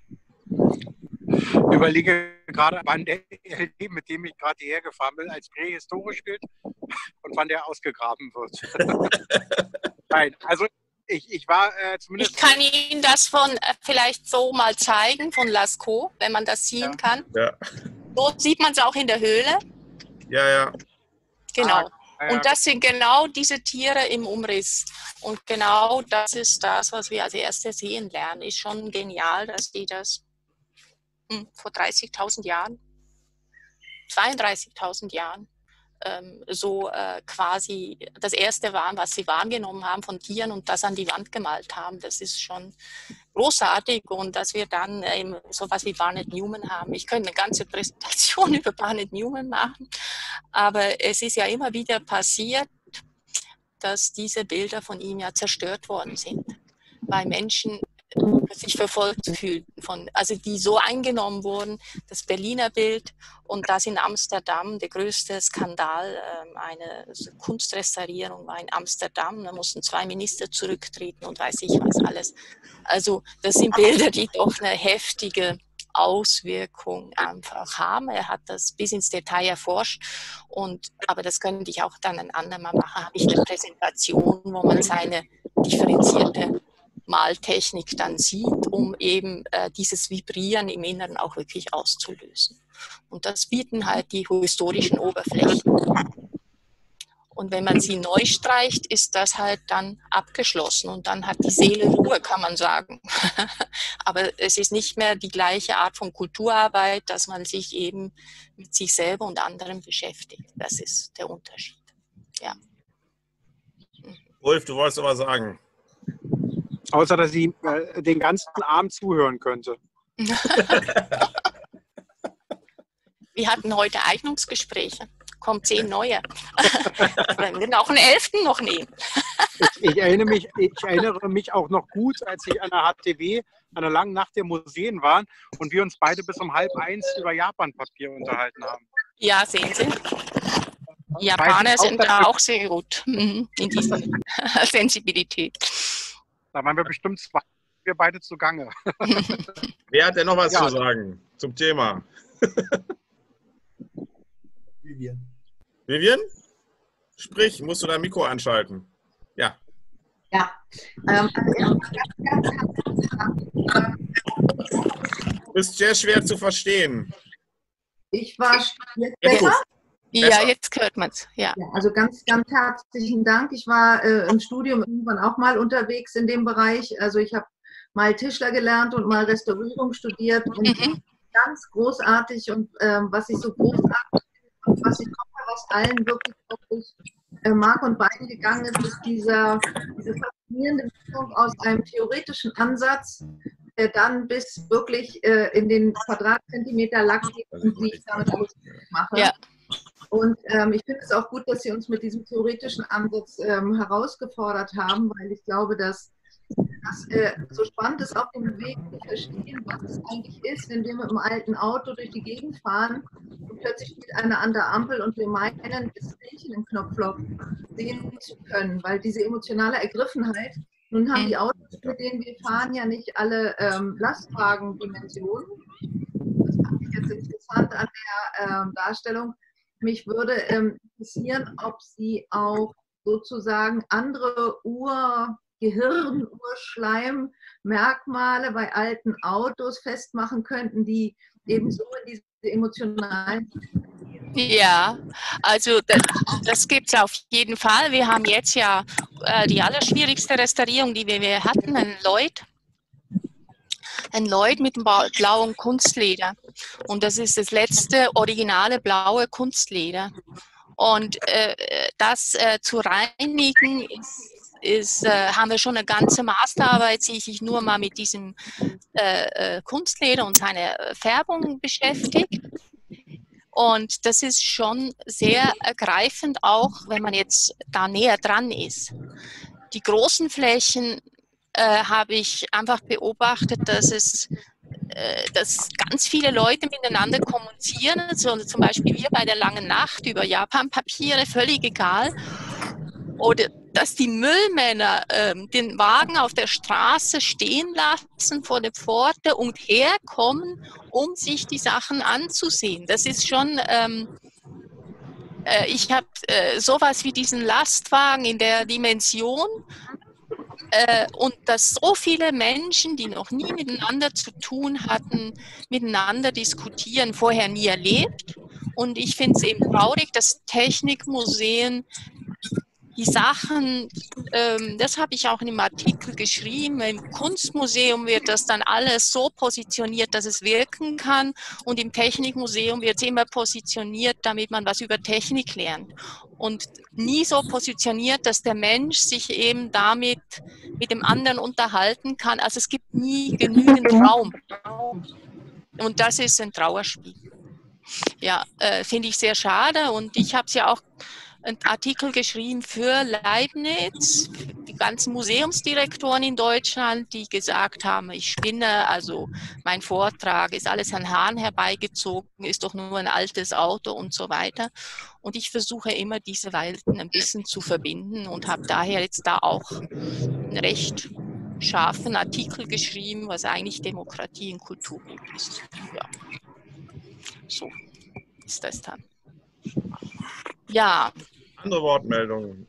Speaker 3: Ich überlege gerade, wann der L D, mit dem ich gerade hierher gefahren bin, als prähistorisch gilt und wann der ausgegraben wird. Nein, also Ich, ich war äh, zumindest.
Speaker 1: Ich kann Ihnen das von äh, vielleicht so mal zeigen, von Lascaux, wenn man das sehen ja. kann.
Speaker 2: Ja.
Speaker 1: So sieht man es auch in der Höhle.
Speaker 2: Ja, ja.
Speaker 1: Genau.
Speaker 3: Ah, ja.
Speaker 1: Und das sind genau diese Tiere im Umriss. Und genau das ist das, was wir als erstes sehen lernen. Ist schon genial, dass die das hm, vor dreißigtausend Jahren, zweiunddreißigtausend Jahren, so äh, quasi das erste waren, was sie wahrgenommen haben von Tieren und das an die Wand gemalt haben. Das ist schon großartig und dass wir dann ähm, sowas wie Barnett Newman haben. Ich könnte eine ganze Präsentation über Barnett Newman machen, aber es ist ja immer wieder passiert, dass diese Bilder von ihm ja zerstört worden sind, weil Menschen sich verfolgt fühlten, von, also die so eingenommen wurden, das Berliner Bild und das in Amsterdam, der größte Skandal, äh, eine Kunstrestaurierung war in Amsterdam, da mussten zwei Minister zurücktreten und weiß ich was alles. Also das sind Bilder, die doch eine heftige Auswirkung einfach haben. Er hat das bis ins Detail erforscht, und, aber das könnte ich auch dann ein andermal machen, habe ich eine Präsentation, wo man seine differenzierte Maltechnik dann sieht, um eben äh, dieses Vibrieren im Inneren auch wirklich auszulösen. Und das bieten halt die historischen Oberflächen. Und wenn man sie neu streicht, ist das halt dann abgeschlossen und dann hat die Seele Ruhe, kann man sagen. Aber es ist nicht mehr die gleiche Art von Kulturarbeit, dass man sich eben mit sich selber und anderen beschäftigt. Das ist der Unterschied. Ja.
Speaker 2: Ulf, du wolltest aber sagen.
Speaker 3: Außer, dass ich äh, den ganzen Abend zuhören könnte.
Speaker 1: Wir hatten heute Eignungsgespräche. Kommt zehn neue. Wenn wir auch einen elften noch nehmen.
Speaker 3: ich, ich, erinnere mich, ich erinnere mich auch noch gut, als ich an der H T W an der langen Nacht der Museen waren und wir uns beide bis um halb eins über Japan-Papier unterhalten haben.
Speaker 1: Ja, sehen Sie. Die Japaner sind da auch sehr gut in dieser Sensibilität.
Speaker 3: Da waren wir bestimmt zwei, wir beide zugange.
Speaker 2: Wer hat denn noch was ja. zu sagen zum Thema?
Speaker 4: Vivian.
Speaker 2: Vivian? Sprich, musst du dein Mikro anschalten. Ja.
Speaker 4: Ja. Ähm,
Speaker 2: du bist sehr schwer zu verstehen.
Speaker 4: Ich war jetzt besser?
Speaker 1: Ja,
Speaker 2: Besser.
Speaker 1: jetzt hört man es. Ja.
Speaker 4: Ja, also ganz, ganz herzlichen Dank. Ich war äh, im Studium irgendwann auch mal unterwegs in dem Bereich. Also ich habe mal Tischler gelernt und mal Restaurierung studiert und
Speaker 1: Mhm.
Speaker 4: ganz großartig und ähm, was ich so großartig finde und was ich hoffe, was allen wirklich, wirklich äh, Mark und Bein gegangen ist, ist dieser, diese faszinierende Mischung aus einem theoretischen Ansatz, der dann bis wirklich äh, in den Quadratzentimeter Lack geht und wie ich damit alles mache.
Speaker 1: Ja.
Speaker 4: Und ähm, ich finde es auch gut, dass Sie uns mit diesem theoretischen Ansatz ähm, herausgefordert haben, weil ich glaube, dass das äh, so spannend ist, auf dem Weg zu verstehen, was es eigentlich ist, wenn wir mit einem alten Auto durch die Gegend fahren und plötzlich steht einer an der Ampel und wir meinen, das Männchen im Knopfloch sehen zu können, weil diese emotionale Ergriffenheit, nun haben die Autos, mit denen wir fahren, ja nicht alle ähm, Lastwagendimensionen. Das fand ich jetzt interessant an der ähm, Darstellung. Mich würde ähm, interessieren, ob Sie auch sozusagen andere Ur- Gehirn, Urschleimmerkmale bei alten Autos festmachen könnten, die eben so in diese emotionalen...
Speaker 1: Ja, also das, das gibt es auf jeden Fall. Wir haben jetzt ja äh, die allerschwierigste Restaurierung, die wir, wir hatten, ein Lloyd. Ein Lloyd mit dem blauen Kunstleder. Und das ist das letzte originale blaue Kunstleder. Und äh, das äh, zu reinigen ist Ist, äh, haben wir schon eine ganze Masterarbeit, die sich nur mal mit diesem äh, äh, Kunstleder und seiner Färbung beschäftigt. Und das ist schon sehr ergreifend, auch wenn man jetzt da näher dran ist. Die großen Flächen äh, habe ich einfach beobachtet, dass es äh, dass ganz viele Leute miteinander kommunizieren, so zum Beispiel wir bei der Langen Nacht über Japanpapiere, völlig egal. Oder dass die Müllmänner ähm, den Wagen auf der Straße stehen lassen vor der Pforte und herkommen, um sich die Sachen anzusehen. Das ist schon, ähm, äh, ich habe äh, sowas wie diesen Lastwagen in der Dimension äh, und dass so viele Menschen, die noch nie miteinander zu tun hatten, miteinander diskutieren, vorher nie erlebt. Und ich finde es eben traurig, dass Technikmuseen die Sachen, ähm, das habe ich auch in dem Artikel geschrieben, im Kunstmuseum wird das dann alles so positioniert, dass es wirken kann und im Technikmuseum wird es immer positioniert, damit man was über Technik lernt und nie so positioniert, dass der Mensch sich eben damit mit dem anderen unterhalten kann. Also es gibt nie genügend Raum und das ist ein Trauerspiel. Ja, äh, finde ich sehr schade und ich habe es ja auch einen Artikel geschrieben für Leibniz, für die ganzen Museumsdirektoren in Deutschland, die gesagt haben, ich spinne, also mein Vortrag ist alles an Haaren herbeigezogen, ist doch nur ein altes Auto und so weiter. Und ich versuche immer, diese Welten ein bisschen zu verbinden und habe daher jetzt da auch einen recht scharfen Artikel geschrieben, was eigentlich Demokratie in Kulturgut ist. Ja, so ist das dann. Ja.
Speaker 2: Andere Wortmeldungen?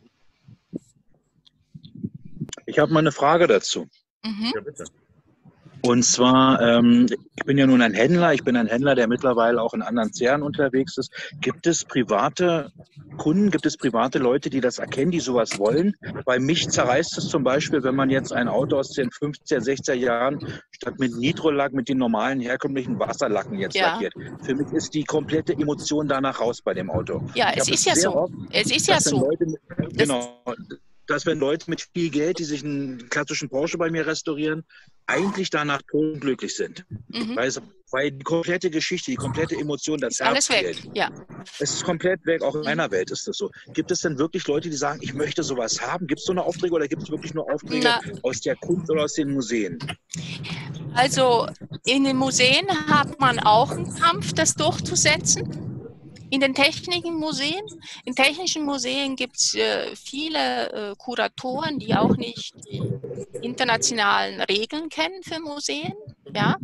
Speaker 5: Ich habe mal eine Frage dazu.
Speaker 1: Mhm.
Speaker 2: Ja, bitte.
Speaker 5: Und zwar, ähm, ich bin ja nun ein Händler, ich bin ein Händler, der mittlerweile auch in anderen Sphären unterwegs ist. Gibt es private Kunden, gibt es private Leute, die das erkennen, die sowas wollen? Bei mich zerreißt es zum Beispiel, wenn man jetzt ein Auto aus den fünfziger, sechziger Jahren statt mit Nitrolack mit den normalen herkömmlichen Wasserlacken jetzt
Speaker 1: Ja.
Speaker 5: lackiert. Für mich ist die komplette Emotion danach raus bei dem Auto.
Speaker 1: Ja,
Speaker 5: Ich
Speaker 1: es
Speaker 5: habe
Speaker 1: ist ja
Speaker 5: sehr
Speaker 1: so.
Speaker 5: oft,
Speaker 1: Es ist ja
Speaker 5: dass wenn
Speaker 1: so.
Speaker 5: Leute mit, genau, dass wenn Leute mit viel Geld, die sich einen klassischen Porsche bei mir restaurieren, eigentlich danach glücklich sind.
Speaker 1: Mhm.
Speaker 5: Weil, es, weil die komplette Geschichte, die komplette Emotion, das
Speaker 1: Ist alles
Speaker 5: Herz
Speaker 1: weg.
Speaker 5: fehlt.
Speaker 1: Ja.
Speaker 5: Es ist komplett weg, auch in
Speaker 1: Mhm.
Speaker 5: meiner Welt ist das so. Gibt es denn wirklich Leute, die sagen, ich möchte sowas haben? Gibt es so eine Aufträge oder gibt es wirklich nur Aufträge
Speaker 1: Na.
Speaker 5: aus der Kunst oder aus den Museen?
Speaker 1: Also in den Museen hat man auch einen Kampf, das durchzusetzen. In den technischen Museen, in technischen Museen gibt es äh, viele äh, Kuratoren, die auch nicht die internationalen Regeln kennen für Museen, ja.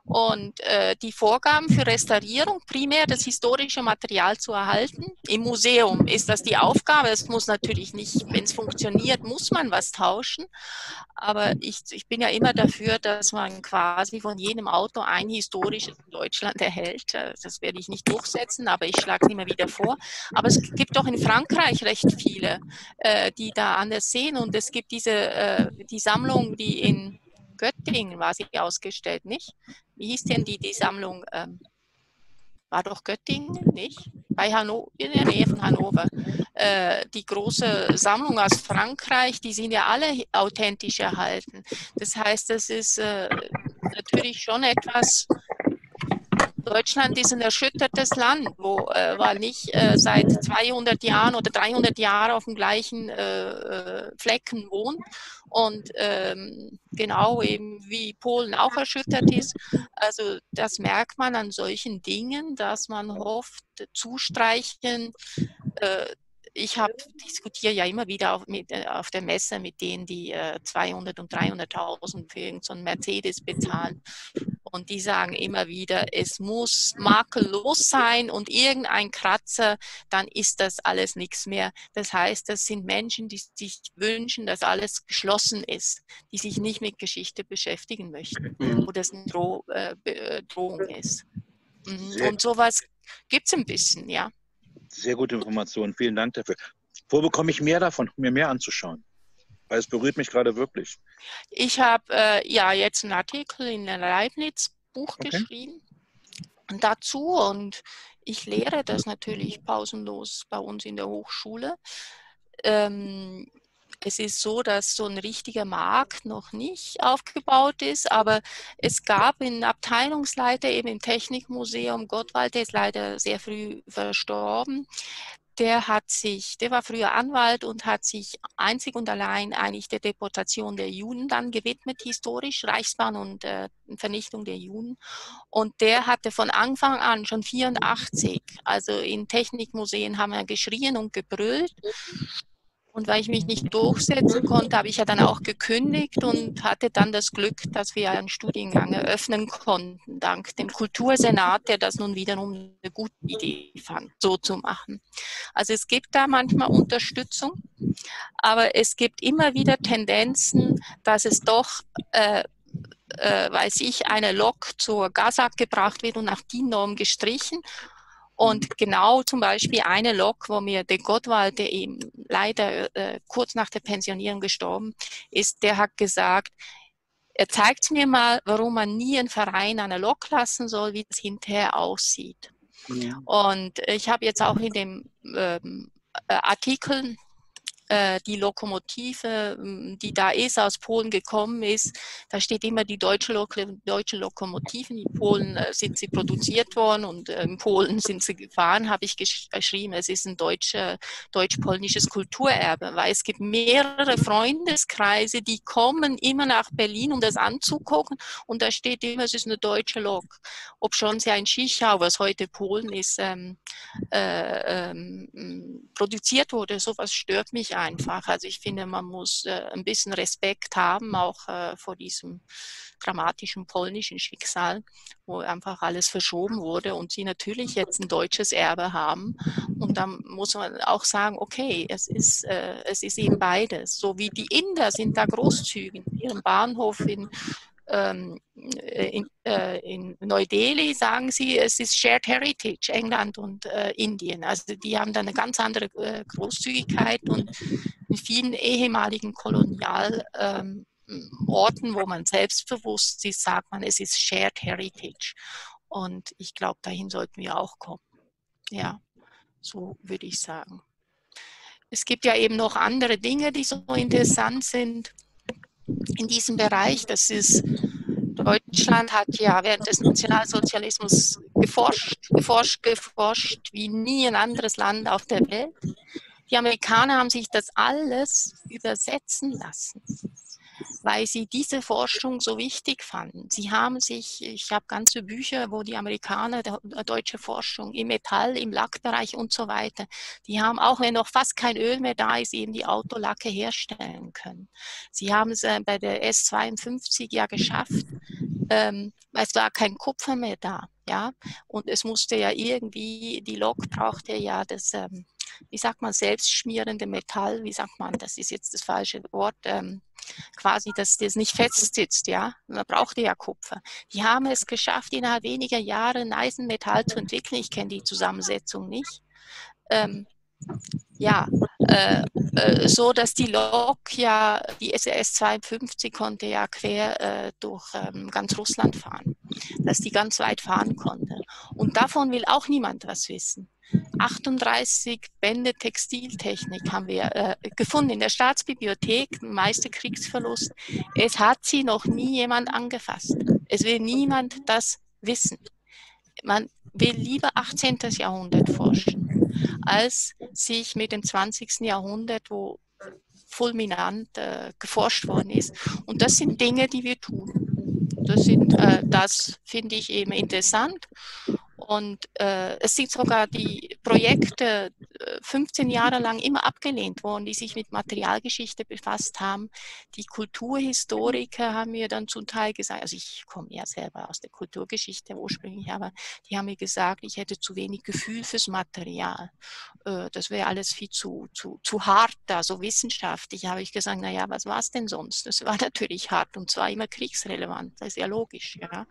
Speaker 1: Und äh, die Vorgaben für Restaurierung, primär das historische Material zu erhalten. Im Museum ist das die Aufgabe. Es muss natürlich nicht, wenn es funktioniert, muss man was tauschen. Aber ich, ich bin ja immer dafür, dass man quasi von jedem Auto ein historisches Deutschland erhält. Das werde ich nicht durchsetzen, aber ich schlage es immer wieder vor. Aber es gibt doch in Frankreich recht viele, äh, die da anders sehen. Und es gibt diese äh, die Sammlung, die in Göttingen war sie ausgestellt, nicht? Wie hieß denn die, die Sammlung? Ähm, war doch Göttingen, nicht? Bei Hannover, in der Nähe von Hannover. Äh, die große Sammlung aus Frankreich, die sind ja alle authentisch erhalten. Das heißt, das ist äh, natürlich schon etwas. Deutschland ist ein erschüttertes Land, wo äh, man nicht äh, seit zweihundert Jahren oder dreihundert Jahren auf dem gleichen äh, Flecken wohnt und ähm, genau eben wie Polen auch erschüttert ist. Also das merkt man an solchen Dingen, dass man hofft, zustreichen. Äh, ich hab, diskutiere ja immer wieder auf, mit, auf der Messe mit denen, die äh, zweihundert und dreihunderttausend für irgendeinen so Mercedes bezahlen. Und die sagen immer wieder, es muss makellos sein und irgendein Kratzer, dann ist das alles nichts mehr. Das heißt, das sind Menschen, die sich wünschen, dass alles geschlossen ist, die sich nicht mit Geschichte beschäftigen möchten, wo das eine Droh, äh, Drohung ist. Und sowas gibt es ein bisschen, ja.
Speaker 5: Sehr gute Informationen, vielen Dank dafür. Wo bekomme ich mehr davon, mir mehr anzuschauen? Weil es berührt mich gerade wirklich.
Speaker 1: Ich habe äh, ja jetzt einen Artikel in der Leibniz-Buch
Speaker 5: Okay.
Speaker 1: geschrieben dazu und ich lehre das natürlich pausenlos bei uns in der Hochschule. Ähm, es ist so, dass so ein richtiger Markt noch nicht aufgebaut ist, aber es gab einen Abteilungsleiter eben im Technikmuseum Gottwald, der ist leider sehr früh verstorben. Der hat sich, der war früher Anwalt und hat sich einzig und allein eigentlich der Deportation der Juden dann gewidmet, historisch, Reichsbahn und äh, Vernichtung der Juden. Und der hatte von Anfang an, schon vierundachtzig, also in Technikmuseen haben wir geschrien und gebrüllt. Und weil ich mich nicht durchsetzen konnte, habe ich ja dann auch gekündigt und hatte dann das Glück, dass wir einen Studiengang eröffnen konnten, dank dem Kultursenat, der das nun wiederum eine gute Idee fand, so zu machen. Also es gibt da manchmal Unterstützung, aber es gibt immer wieder Tendenzen, dass es doch, äh, äh, weiß ich, eine Lok zur Gazak gebracht wird und nach D I N-Norm gestrichen. Und genau zum Beispiel eine Lok, wo mir der Gottwald, der eben leider äh, kurz nach der Pensionierung gestorben ist, der hat gesagt, er zeigt mir mal, warum man nie einen Verein eine Lok lassen soll, wie das hinterher aussieht. Ja. Und ich habe jetzt auch in dem ähm, Artikel die Lokomotive, die da ist, aus Polen gekommen ist, da steht immer die deutsche, Lok deutsche Lokomotiven. In Polen äh, sind sie produziert worden und äh, in Polen sind sie gefahren, habe ich gesch geschrieben. Es ist ein deutsche, deutsch-polnisches Kulturerbe, weil es gibt mehrere Freundeskreise, die kommen immer nach Berlin, um das anzugucken und da steht immer, es ist eine deutsche Lok. Ob schon sie ein Schichau, was heute Polen ist, ähm, äh, ähm, produziert wurde, sowas stört mich einfach. Also ich finde, man muss äh, ein bisschen Respekt haben, auch äh, vor diesem dramatischen polnischen Schicksal, wo einfach alles verschoben wurde und sie natürlich jetzt ein deutsches Erbe haben. Und dann muss man auch sagen, okay, es ist, äh, es ist eben beides. So wie die Inder sind da großzügig. In ihrem Bahnhof in In, äh, in Neu-Delhi sagen sie, es ist Shared Heritage, England und äh, Indien. Also die haben da eine ganz andere äh, Großzügigkeit und in vielen ehemaligen Kolonialorten, ähm, wo man selbstbewusst ist, sagt man, es ist Shared Heritage. Und ich glaube, dahin sollten wir auch kommen. Ja, so würde ich sagen. Es gibt ja eben noch andere Dinge, die so interessant sind in diesem Bereich. Das ist, Deutschland hat ja während des Nationalsozialismus geforscht, geforscht, geforscht, wie nie ein anderes Land auf der Welt. Die Amerikaner haben sich das alles übersetzen lassen, weil sie diese Forschung so wichtig fanden. Sie haben sich, ich habe ganze Bücher, wo die Amerikaner, der, der deutsche Forschung im Metall, im Lackbereich und so weiter, die haben, auch wenn noch fast kein Öl mehr da ist, eben die Autolacke herstellen können. Sie haben es äh, bei der S zweiundfünfzig ja geschafft, ähm, es war kein Kupfer mehr da, ja, und es musste ja irgendwie, die Lok brauchte ja das, ähm, wie sagt man, selbstschmierende Metall, wie sagt man, das ist jetzt das falsche Wort, ähm, quasi, dass das nicht fest sitzt, ja, man brauchte ja Kupfer. Die haben es geschafft, innerhalb weniger Jahre ein Eisenmetall zu entwickeln, ich kenne die Zusammensetzung nicht, ähm, ja, äh, äh, so dass die Lok ja, die S R S zweiundfünfzig konnte ja quer äh, durch ähm, ganz Russland fahren, dass die ganz weit fahren konnte. Und davon will auch niemand was wissen. achtunddreißig Bände Textiltechnik haben wir äh, gefunden in der Staatsbibliothek, meiste Kriegsverlust. Es hat sie noch nie jemand angefasst. Es will niemand das wissen. Man will lieber achtzehnten Jahrhundert forschen, als sich mit dem zwanzigsten Jahrhundert, wo fulminant äh, geforscht worden ist. Und das sind Dinge, die wir tun. Das, sind, äh, das finde ich eben interessant. Und äh, es sind sogar die Projekte äh, fünfzehn Jahre lang immer abgelehnt worden, die sich mit Materialgeschichte befasst haben. Die Kulturhistoriker haben mir dann zum Teil gesagt, also ich komme ja selber aus der Kulturgeschichte ursprünglich, aber die haben mir gesagt, ich hätte zu wenig Gefühl fürs Material. Äh, das wäre alles viel zu, zu, zu hart da, so wissenschaftlich. Habe ich gesagt, naja, was war es denn sonst? Das war natürlich hart und zwar immer kriegsrelevant, das ist ja logisch. Ja.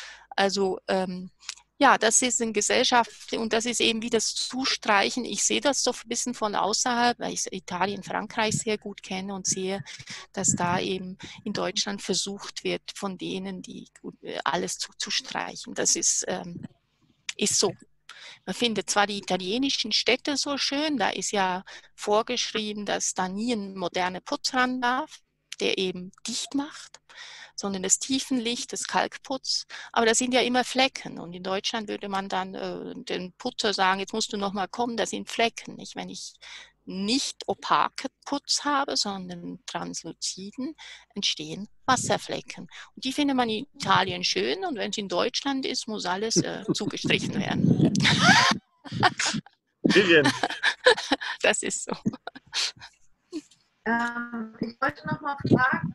Speaker 1: Also ähm, ja, das ist eine Gesellschaft und das ist eben wie das Zustreichen. Ich sehe das so ein bisschen von außerhalb, weil ich Italien, Frankreich sehr gut kenne und sehe, dass da eben in Deutschland versucht wird, von denen, die alles zuzustreichen. Das ist, ähm, ist so. Man findet zwar die italienischen Städte so schön, da ist ja vorgeschrieben, dass da nie ein moderner Putz ran darf, der eben dicht macht, sondern das Tiefenlicht, das Kalkputz. Aber da sind ja immer Flecken. Und in Deutschland würde man dann äh, den Putzer sagen, jetzt musst du noch mal kommen, da sind Flecken. Nicht? Wenn ich nicht opake Putz habe, sondern transluziden, entstehen Wasserflecken. Und die findet man in Italien schön. Und wenn es in Deutschland ist, muss alles äh, zugestrichen werden.
Speaker 2: Vivian.
Speaker 1: Das ist so.
Speaker 4: Ähm, ich wollte noch mal fragen,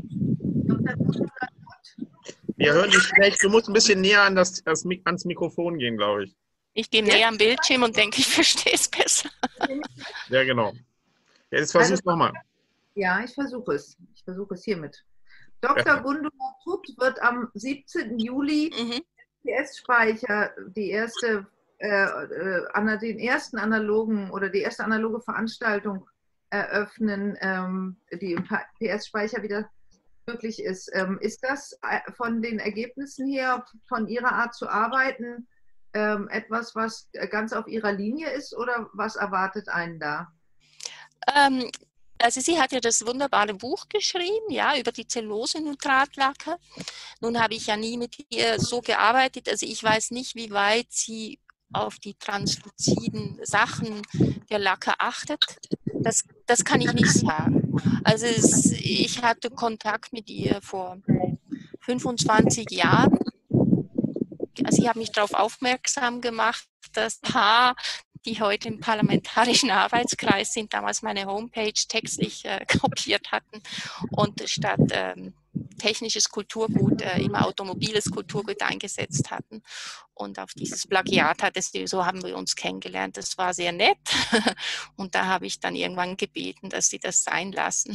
Speaker 2: wir hören dich schlecht. Du musst ein bisschen näher an das, das, ans Mikrofon gehen, glaube ich.
Speaker 1: Ich gehe näher am Bildschirm und denke, ich verstehe es besser.
Speaker 2: Ja, genau. Jetzt versuch es
Speaker 4: also,
Speaker 2: nochmal.
Speaker 4: Ja, ich versuche es. Ich versuche es hiermit. Doktor
Speaker 2: Ja.
Speaker 4: Gundula Tutt wird am siebzehnten Juli
Speaker 1: Mhm.
Speaker 4: P S-Speicher, die erste, äh, äh, den ersten analogen oder die erste analoge Veranstaltung eröffnen, ähm, die im P S-Speicher wieder möglich ist. Ähm, ist das von den Ergebnissen her, von Ihrer Art zu arbeiten, ähm, etwas, was ganz auf Ihrer Linie ist oder was erwartet einen da?
Speaker 1: Ähm, also sie hat ja das wunderbare Buch geschrieben, ja, über die Zellulose-Nitratlacke. Nun habe ich ja nie mit ihr so gearbeitet, also ich weiß nicht, wie weit sie auf die transluziden Sachen der Lacke achtet. Das, das kann ich nicht sagen. Also es, ich hatte Kontakt mit ihr vor fünfundzwanzig Jahren. Also ich habe mich darauf aufmerksam gemacht, dass Paar, die heute im Parlamentarischen Arbeitskreis sind, damals meine Homepage textlich äh, kopiert hatten und statt ähm, technisches Kulturgut äh, immer automobiles Kulturgut eingesetzt hatten. Und auf dieses Plagiat hat es, so haben wir uns kennengelernt. Das war sehr nett. Und da habe ich dann irgendwann gebeten, dass sie das sein lassen.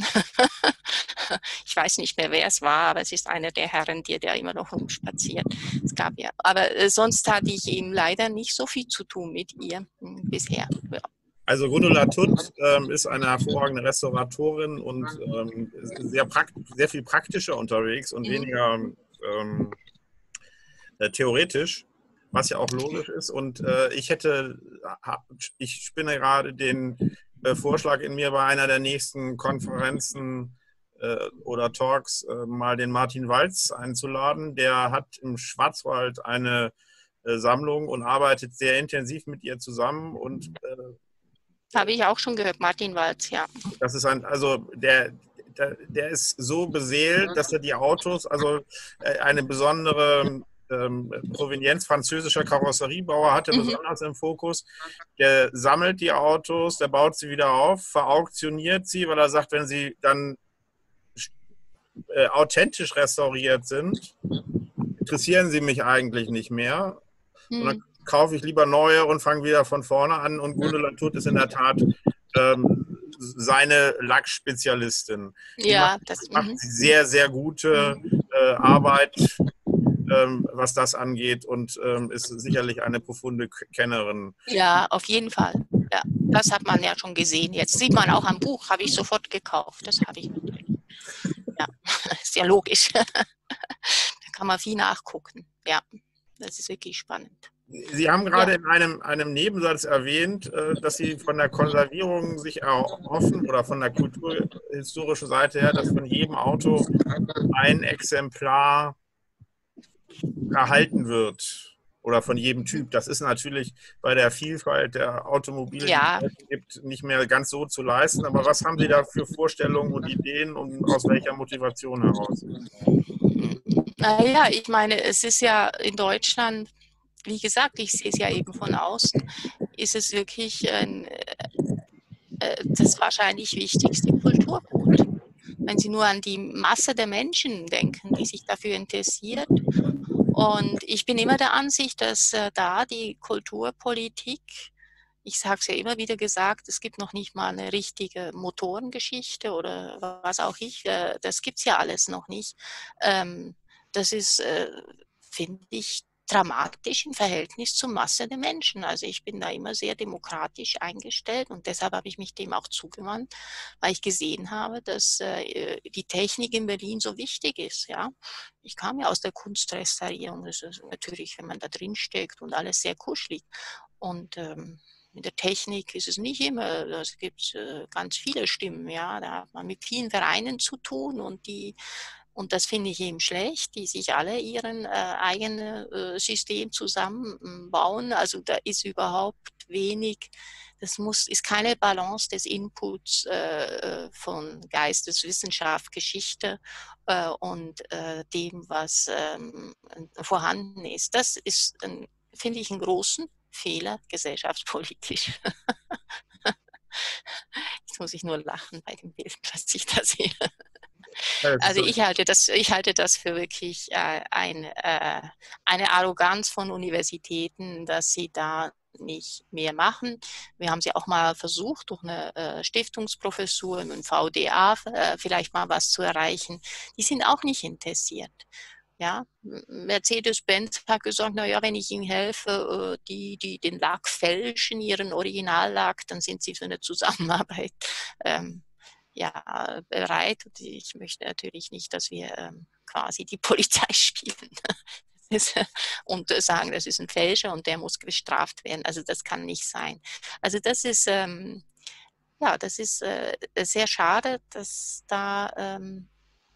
Speaker 1: Ich weiß nicht mehr, wer es war, aber es ist einer der Herren, der, der immer noch rumspaziert. Es gab ja, aber äh, sonst hatte ich eben leider nicht so viel zu tun mit ihr mh, bisher. Ja.
Speaker 2: Also Gundula Tutt ähm, ist eine hervorragende Restauratorin und ähm, sehr, sehr viel praktischer unterwegs und mhm. weniger ähm, äh, theoretisch, was ja auch logisch ist. Und äh, ich hätte, ich spinne gerade den äh, Vorschlag in mir, bei einer der nächsten Konferenzen äh, oder Talks äh, mal den Martin Walz einzuladen. Der hat im Schwarzwald eine äh, Sammlung und arbeitet sehr intensiv mit ihr zusammen und äh,
Speaker 1: habe ich auch schon gehört, Martin Walz, ja.
Speaker 2: Das ist ein, also der, der, der ist so beseelt, dass er die Autos, also eine besondere ähm, Provenienz französischer Karosseriebauer hat er mhm. besonders im Fokus. Der sammelt die Autos, der baut sie wieder auf, verauktioniert sie, weil er sagt, wenn sie dann äh, authentisch restauriert sind, interessieren sie mich eigentlich nicht mehr. Und dann
Speaker 1: Hm.
Speaker 2: kaufe ich lieber neue und fange wieder von vorne an. Und Gundula Tutt ist in der Tat ähm, seine Lackspezialistin. Die macht,
Speaker 1: Ja, das,
Speaker 2: macht
Speaker 1: mhm.
Speaker 2: sehr, sehr gute äh, Arbeit, ähm, was das angeht, und ähm, ist sicherlich eine profunde Kennerin.
Speaker 1: Ja, auf jeden Fall. Ja, das hat man ja schon gesehen. Jetzt sieht man auch am Buch, habe ich sofort gekauft. Das habe ich natürlich. Ja, ist ja logisch. Da kann man viel nachgucken. Ja, das ist wirklich spannend.
Speaker 2: Sie haben gerade
Speaker 1: Ja.
Speaker 2: in einem, einem Nebensatz erwähnt, äh, dass Sie von der Konservierung sich erhoffen oder von der kulturhistorischen Seite her, dass von jedem Auto ein Exemplar erhalten wird oder von jedem Typ. Das ist natürlich bei der Vielfalt der Automobile, die
Speaker 1: Ja,
Speaker 2: es gibt, nicht mehr ganz so zu leisten. Aber was haben Sie da für Vorstellungen und Ideen und aus welcher Motivation heraus?
Speaker 1: naja, ich meine, es ist ja in Deutschland, wie gesagt, ich sehe es ja eben von außen, ist es wirklich ein, äh, das wahrscheinlich wichtigste Kulturgut. Wenn Sie nur an die Masse der Menschen denken, die sich dafür interessiert. Und ich bin immer der Ansicht, dass äh, da die Kulturpolitik, ich sage es ja immer wieder gesagt, es gibt noch nicht mal eine richtige Motorengeschichte oder was auch ich, äh, das gibt es ja alles noch nicht. Ähm, das ist, äh, finde ich, dramatisch im Verhältnis zur Masse der Menschen. Also ich bin da immer sehr demokratisch eingestellt und deshalb habe ich mich dem auch zugewandt, weil ich gesehen habe, dass äh, die Technik in Berlin so wichtig ist. Ja, ich kam ja aus der Kunstrestaurierung. Das ist natürlich, wenn man da drin steckt und alles sehr kuschelig. Und ähm, mit der Technik ist es nicht immer, es gibt äh, ganz viele Stimmen, ja, da hat man mit vielen Vereinen zu tun und die, und das finde ich eben schlecht, die sich alle ihren äh, eigenen äh, System zusammenbauen. Also da ist überhaupt wenig, das muss, ist keine Balance des Inputs äh, von Geisteswissenschaft, Geschichte äh, und äh, dem, was ähm, vorhanden ist. Das ist, finde ich, einen großen Fehler gesellschaftspolitisch. Jetzt muss ich nur lachen bei dem Bild, was ich da sehe. Also ich halte das, ich halte das für wirklich äh, ein, äh, eine Arroganz von Universitäten, dass sie da nicht mehr machen. Wir haben sie auch mal versucht, durch eine äh, Stiftungsprofessur im V D A äh, vielleicht mal was zu erreichen. Die sind auch nicht interessiert. Ja, Mercedes-Benz hat gesagt, naja, wenn ich ihnen helfe, die, die den Lack fälschen, ihren Originallack, dann sind sie für eine Zusammenarbeit ähm, ja, bereit. Und ich möchte natürlich nicht, dass wir ähm, quasi die Polizei spielen ist, und sagen, das ist ein Fälscher und der muss bestraft werden. Also das kann nicht sein. Also das ist, ähm, ja, das ist äh, sehr schade, dass da ähm,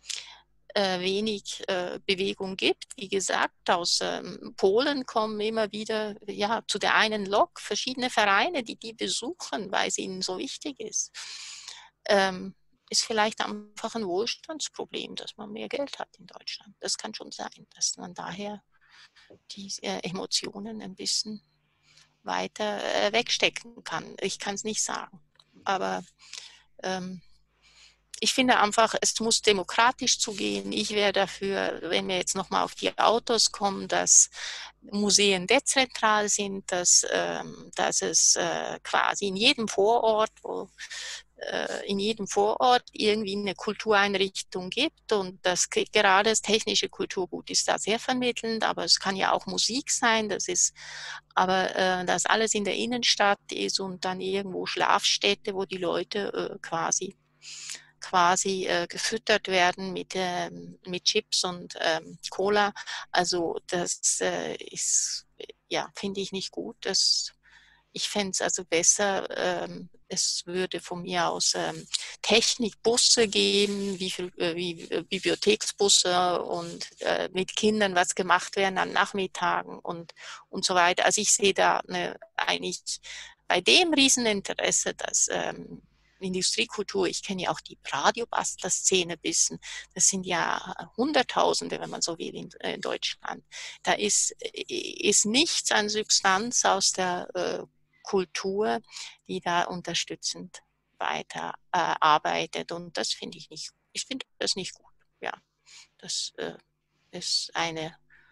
Speaker 1: wenig äh, Bewegung gibt. Wie gesagt, aus ähm, Polen kommen immer wieder ja, zu der einen Lok verschiedene Vereine, die die besuchen, weil es ihnen so wichtig ist. Ähm, ist vielleicht einfach ein Wohlstandsproblem, dass man mehr Geld hat in Deutschland. Das kann schon sein, dass man daher die äh, Emotionen ein bisschen weiter äh, wegstecken kann. Ich kann es nicht sagen. Aber ähm, ich finde einfach, es muss demokratisch zugehen. Ich wäre dafür, wenn wir jetzt nochmal auf die Autos kommen, dass Museen dezentral sind, dass, ähm, dass es äh, quasi in jedem Vorort, wo, äh, in jedem Vorort irgendwie eine Kultureinrichtung gibt und das gerade das technische Kulturgut ist da sehr vermittelnd, aber es kann ja auch Musik sein, das ist, aber äh, dass alles in der Innenstadt ist und dann irgendwo Schlafstätte, wo die Leute äh, quasi quasi äh, gefüttert werden mit, äh, mit Chips und ähm, Cola. Also das äh, ist, ja, finde ich nicht gut. Das, ich fände es also besser, ähm, es würde von mir aus ähm, Technikbusse geben, wie, viel, äh, wie äh, Bibliotheksbusse und äh, mit Kindern was gemacht werden an Nachmittagen und, und so weiter. Also ich sehe da eine, eigentlich bei dem Rieseninteresse, dass ähm, Industriekultur, ich kenne ja auch die Radiobastler-Szene ein bisschen, das sind ja Hunderttausende, wenn man so will, in, in Deutschland. Da ist, ist nichts an Substanz aus der äh, Kultur, die da unterstützend weiter äh, arbeitet. Und das finde ich nicht, ich finde das nicht gut. Ja, das äh, ist eine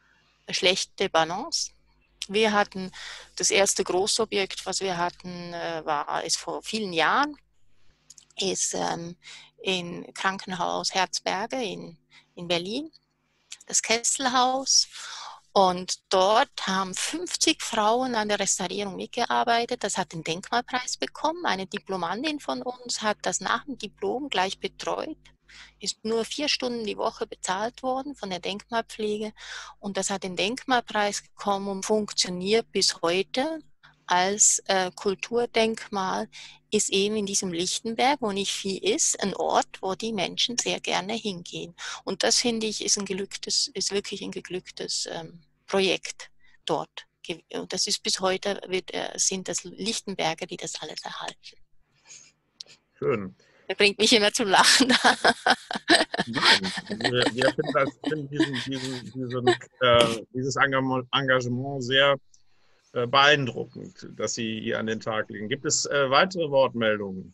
Speaker 1: schlechte Balance. Wir hatten das erste Großobjekt, was wir hatten, war ist vor vielen Jahren, ist ähm, in Krankenhaus Herzberge in, in Berlin, das Kesselhaus. Und dort haben fünfzig Frauen an der Restaurierung mitgearbeitet. Das hat den Denkmalpreis bekommen. Eine Diplomandin von uns hat das nach dem Diplom gleich betreut. Ist nur vier Stunden die Woche bezahlt worden von der Denkmalpflege. Und das hat den Denkmalpreis bekommen und funktioniert bis heute als äh, Kulturdenkmal, ist eben in diesem Lichtenberg, wo nicht viel ist, ein Ort, wo die Menschen sehr gerne hingehen. Und das, finde ich, ist ein geglücktes, ist wirklich ein geglücktes ähm, Projekt dort. Und das ist bis heute, wird, äh, sind das Lichtenberger, die das alles erhalten.
Speaker 2: Schön.
Speaker 1: Er bringt mich immer zum Lachen.
Speaker 2: Nein, wir, wir finden, das, finden diesen, diesen, diesen, äh, dieses Engagement sehr äh, beeindruckend, dass Sie hier an den Tag legen. Gibt es äh, weitere Wortmeldungen?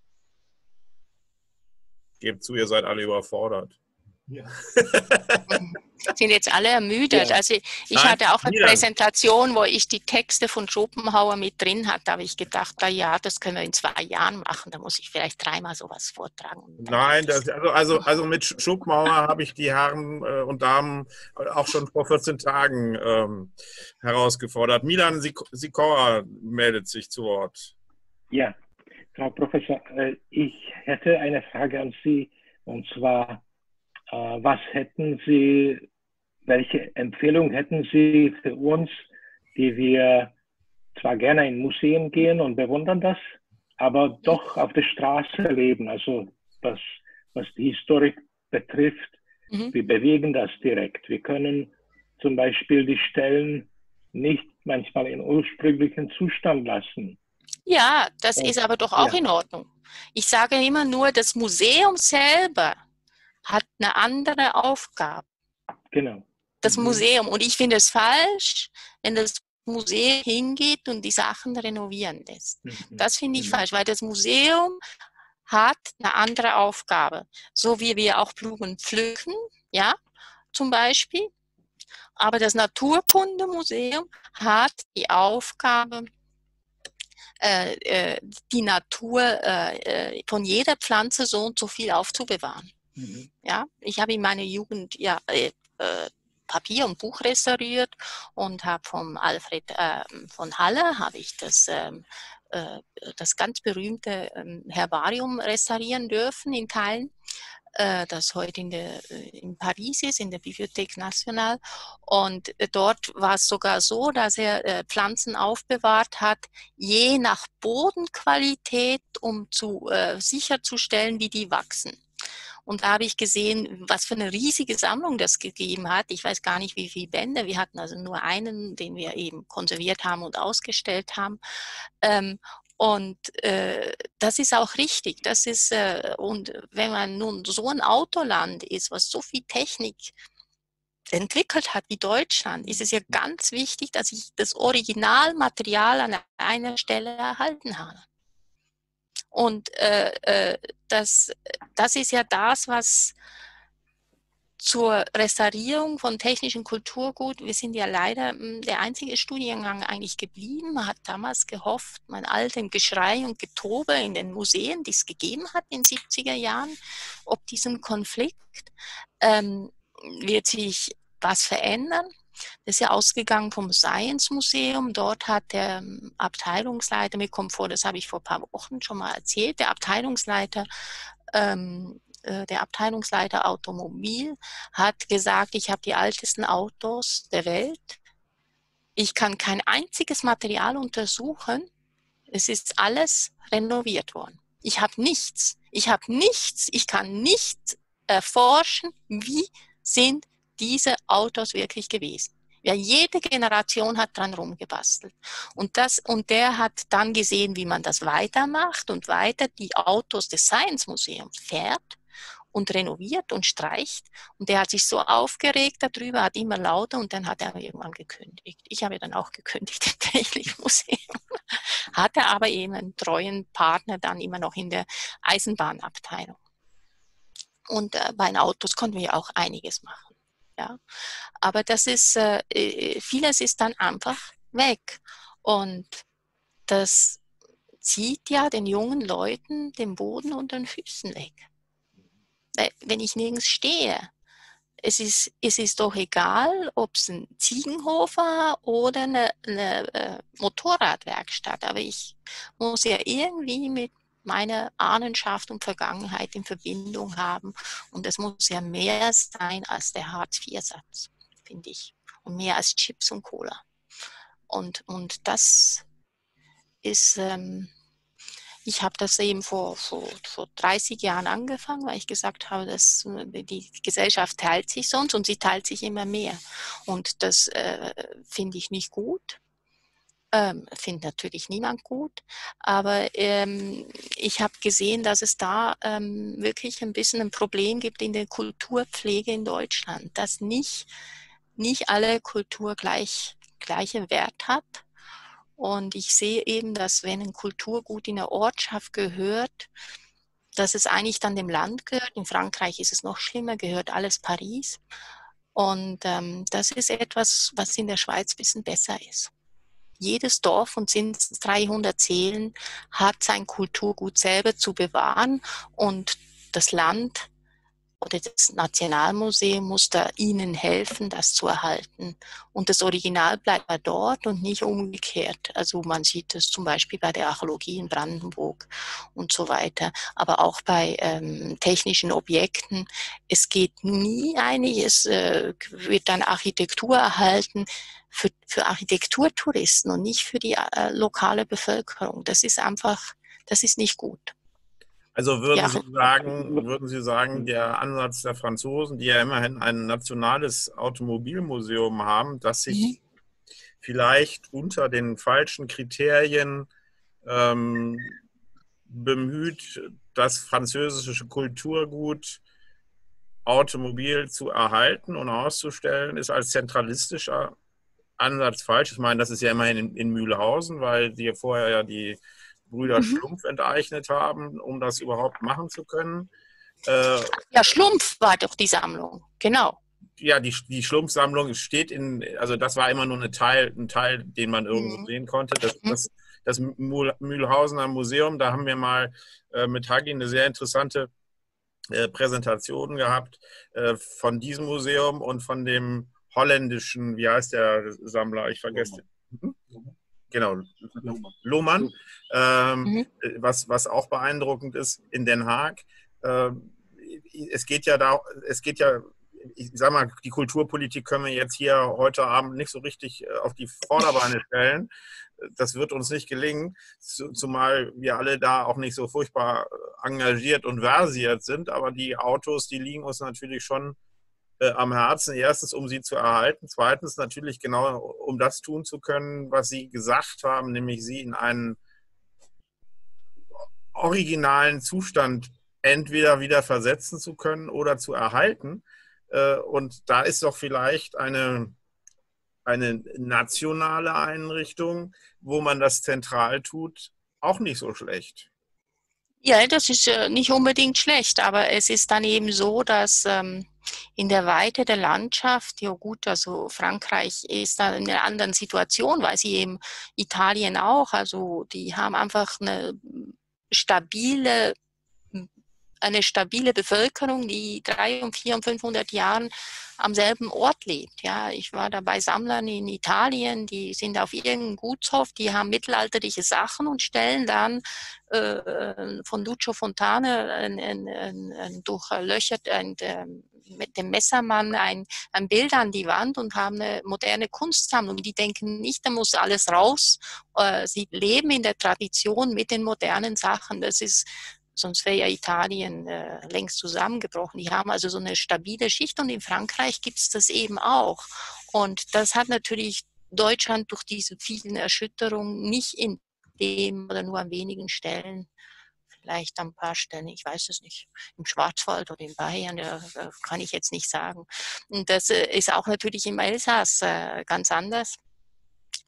Speaker 2: Gebt zu, ihr seid alle überfordert.
Speaker 6: Ja.
Speaker 1: Sind jetzt alle ermüdet.
Speaker 2: Ja.
Speaker 1: Also ich
Speaker 2: Nein,
Speaker 1: hatte auch eine
Speaker 2: wieder.
Speaker 1: Präsentation, wo ich die Texte von Schopenhauer mit drin hatte. Da habe ich gedacht, na ja, das können wir in zwei Jahren machen. Da muss ich vielleicht dreimal sowas vortragen.
Speaker 2: Nein, das, also, also, also mit Schopenhauer habe ich die Herren äh, und Damen auch schon vor vierzehn Tagen ähm, herausgefordert. Milan Sikora meldet sich zu Wort.
Speaker 7: Ja, Frau Professor, äh, ich hätte eine Frage an Sie, und zwar, äh, was hätten Sie, welche Empfehlung hätten Sie für uns, die wir zwar gerne in Museen gehen und bewundern das, aber doch auf der Straße leben, also was, was die Historik betrifft, mhm. wir bewegen das direkt. Wir können zum Beispiel die Stellen nicht manchmal in ursprünglichen Zustand lassen.
Speaker 1: Ja, das
Speaker 7: und,
Speaker 1: ist aber doch auch
Speaker 7: ja.
Speaker 1: in Ordnung. Ich sage immer nur, das Museum selber hat eine andere Aufgabe.
Speaker 7: Genau.
Speaker 1: Das
Speaker 7: mhm.
Speaker 1: Museum. Und ich finde es falsch, wenn das Museum hingeht und die Sachen renovieren lässt. Mhm. Das finde ich mhm. falsch, weil das Museum hat eine andere Aufgabe. So wie wir auch Blumen pflücken, ja, zum Beispiel. Aber das Naturkundemuseum hat die Aufgabe, äh, äh, die Natur äh, von jeder Pflanze so und so viel aufzubewahren. Mhm. Ja, ich habe in meiner Jugend ja äh, äh, Papier und Buch restauriert und habe vom Alfred äh, von Halle habe ich das ähm, äh, das ganz berühmte ähm, Herbarium restaurieren dürfen in Teilen, äh, das heute in, der, in Paris ist, in der Bibliothèque Nationale. Und äh, dort war es sogar so, dass er äh, Pflanzen aufbewahrt hat, je nach Bodenqualität, um zu äh, sicherzustellen, wie die wachsen. Und da habe ich gesehen, was für eine riesige Sammlung das gegeben hat. Ich weiß gar nicht, wie viele Bände. Wir hatten also nur einen, den wir eben konserviert haben und ausgestellt haben. Ähm, und äh, das ist auch richtig. Das ist, äh, und wenn man nun so ein Autoland ist, was so viel Technik entwickelt hat wie Deutschland, ist es ja ganz wichtig, dass ich das Originalmaterial an einer Stelle erhalten habe. Und äh, äh, das, das ist ja das, was zur Restaurierung von technischem Kulturgut, wir sind ja leider mh, der einzige Studiengang eigentlich geblieben. Man hat damals gehofft, mein altem Geschrei und Getobe in den Museen, die es gegeben hat in den siebziger Jahren, ob diesem Konflikt ähm, wird sich was verändern. Das ist ja ausgegangen vom Science Museum. Dort hat der Abteilungsleiter, mir kommt vor, das habe ich vor ein paar Wochen schon mal erzählt, der Abteilungsleiter, ähm, äh, der Abteilungsleiter Automobil hat gesagt, ich habe die ältesten Autos der Welt. Ich kann kein einziges Material untersuchen. Es ist alles renoviert worden. Ich habe nichts. Ich habe nichts. Ich kann nicht erforschen, wie sind diese Autos wirklich gewesen. Ja, jede Generation hat dran rumgebastelt. Und, das, und der hat dann gesehen, wie man das weitermacht und weiter die Autos des Science Museums fährt und renoviert und streicht. Und der hat sich so aufgeregt darüber, hat immer lauter und dann hat er irgendwann gekündigt. Ich habe dann auch gekündigt im Technischen Museum. Hatte aber eben einen treuen Partner dann immer noch in der Eisenbahnabteilung. Und äh, bei den Autos konnten wir auch einiges machen. Ja. Aber das ist, äh, vieles ist dann einfach weg. Und das zieht ja den jungen Leuten den Boden unter den Füßen weg. Wenn ich nirgends stehe, es ist, es ist doch egal, ob es ein Ziegenhof war oder eine, eine äh, Motorradwerkstatt, aber ich muss ja irgendwie mit meiner Ahnenschaft und Vergangenheit in Verbindung haben und es muss ja mehr sein als der Hartz-vier-Satz, finde ich, und mehr als Chips und Cola. Und, und das ist... Ähm, Ich habe das eben vor, vor, vor dreißig Jahren angefangen, weil ich gesagt habe, dass die Gesellschaft teilt sich sonst und sie teilt sich immer mehr. Und das äh, finde ich nicht gut. Ähm, findet natürlich niemand gut. Aber ähm, ich habe gesehen, dass es da ähm, wirklich ein bisschen ein Problem gibt in der Kulturpflege in Deutschland, dass nicht, nicht alle Kultur gleich, gleichen Wert hat. Und ich sehe eben, dass wenn ein Kulturgut in der Ortschaft gehört, dass es eigentlich dann dem Land gehört. In Frankreich ist es noch schlimmer, gehört alles Paris. Und ähm, das ist etwas, was in der Schweiz ein bisschen besser ist. Jedes Dorf, und sind es dreihundert Seelen, hat sein Kulturgut selber zu bewahren und das Land oder das Nationalmuseum muss da ihnen helfen, das zu erhalten. Und das Original bleibt dort und nicht umgekehrt. Also man sieht das zum Beispiel bei der Archäologie in Brandenburg und so weiter. Aber auch bei ähm, technischen Objekten. Es geht nie eigentlich, es äh, wird dann Architektur erhalten für, für Architekturtouristen und nicht für die äh, lokale Bevölkerung. Das ist einfach, das ist nicht gut.
Speaker 2: Also würden
Speaker 1: Ja.
Speaker 2: Sie sagen, würden Sie sagen, der Ansatz der Franzosen, die ja immerhin ein nationales Automobilmuseum haben, dass sich mhm. vielleicht unter den falschen Kriterien ähm, bemüht, das französische Kulturgut Automobil zu erhalten und auszustellen, ist als zentralistischer Ansatz falsch. Ich meine, das ist ja immerhin in, in Mühlhausen, weil die vorher ja die Brüder mhm. Schlumpf enteignet haben, um das überhaupt machen zu können. Äh,
Speaker 1: ja, Schlumpf war doch die Sammlung, genau.
Speaker 2: Ja, die, die Schlumpfsammlung steht in, also das war immer nur eine Teil, ein Teil, den man irgendwo mhm. sehen konnte. Das, das, das Mühlhausener Museum, da haben wir mal äh, mit Hagi eine sehr interessante äh, Präsentation gehabt äh, von diesem Museum und von dem holländischen, wie heißt der Sammler? Ich vergesse. Mhm. Genau, Lohmann, ähm, mhm. was, was auch beeindruckend ist in Den Haag. Äh, es geht ja da, es geht ja, ich sag mal, die Kulturpolitik können wir jetzt hier heute Abend nicht so richtig auf die Vorderbeine stellen. Das wird uns nicht gelingen, zumal wir alle da auch nicht so furchtbar engagiert und versiert sind. Aber die Autos, die liegen uns natürlich schon Äh, am Herzen. Erstens, um sie zu erhalten. Zweitens, natürlich genau, um das tun zu können, was Sie gesagt haben, nämlich sie in einen originalen Zustand entweder wieder versetzen zu können oder zu erhalten. Äh, und da ist doch vielleicht eine, eine nationale Einrichtung, wo man das zentral tut, auch nicht so schlecht.
Speaker 1: Ja, das ist äh, nicht unbedingt schlecht, aber es ist dann eben so, dass ähm, in der Weite der Landschaft, ja gut, also Frankreich ist da in einer anderen Situation, weil sie eben Italien auch, also die haben einfach eine stabile, eine stabile Bevölkerung, die drei und vier und fünfhundert Jahren am selben Ort lebt. Ja, ich war da bei Sammlern in Italien, die sind auf irgendeinem Gutshof, die haben mittelalterliche Sachen und stellen dann äh, von Lucio Fontane ein, ein, ein, ein durchlöchert ein, ein, mit dem Messermann ein, ein Bild an die Wand und haben eine moderne Kunstsammlung. Die denken nicht, da muss alles raus. Äh, sie leben in der Tradition mit den modernen Sachen. Das ist Sonst wäre ja Italien äh, längst zusammengebrochen. Die haben also so eine stabile Schicht und in Frankreich gibt es das eben auch. Und das hat natürlich Deutschland durch diese vielen Erschütterungen nicht in dem oder nur an wenigen Stellen, vielleicht an ein paar Stellen, ich weiß es nicht, im Schwarzwald oder in Bayern, ja, kann ich jetzt nicht sagen. Und das äh, ist auch natürlich im Elsass äh, ganz anders.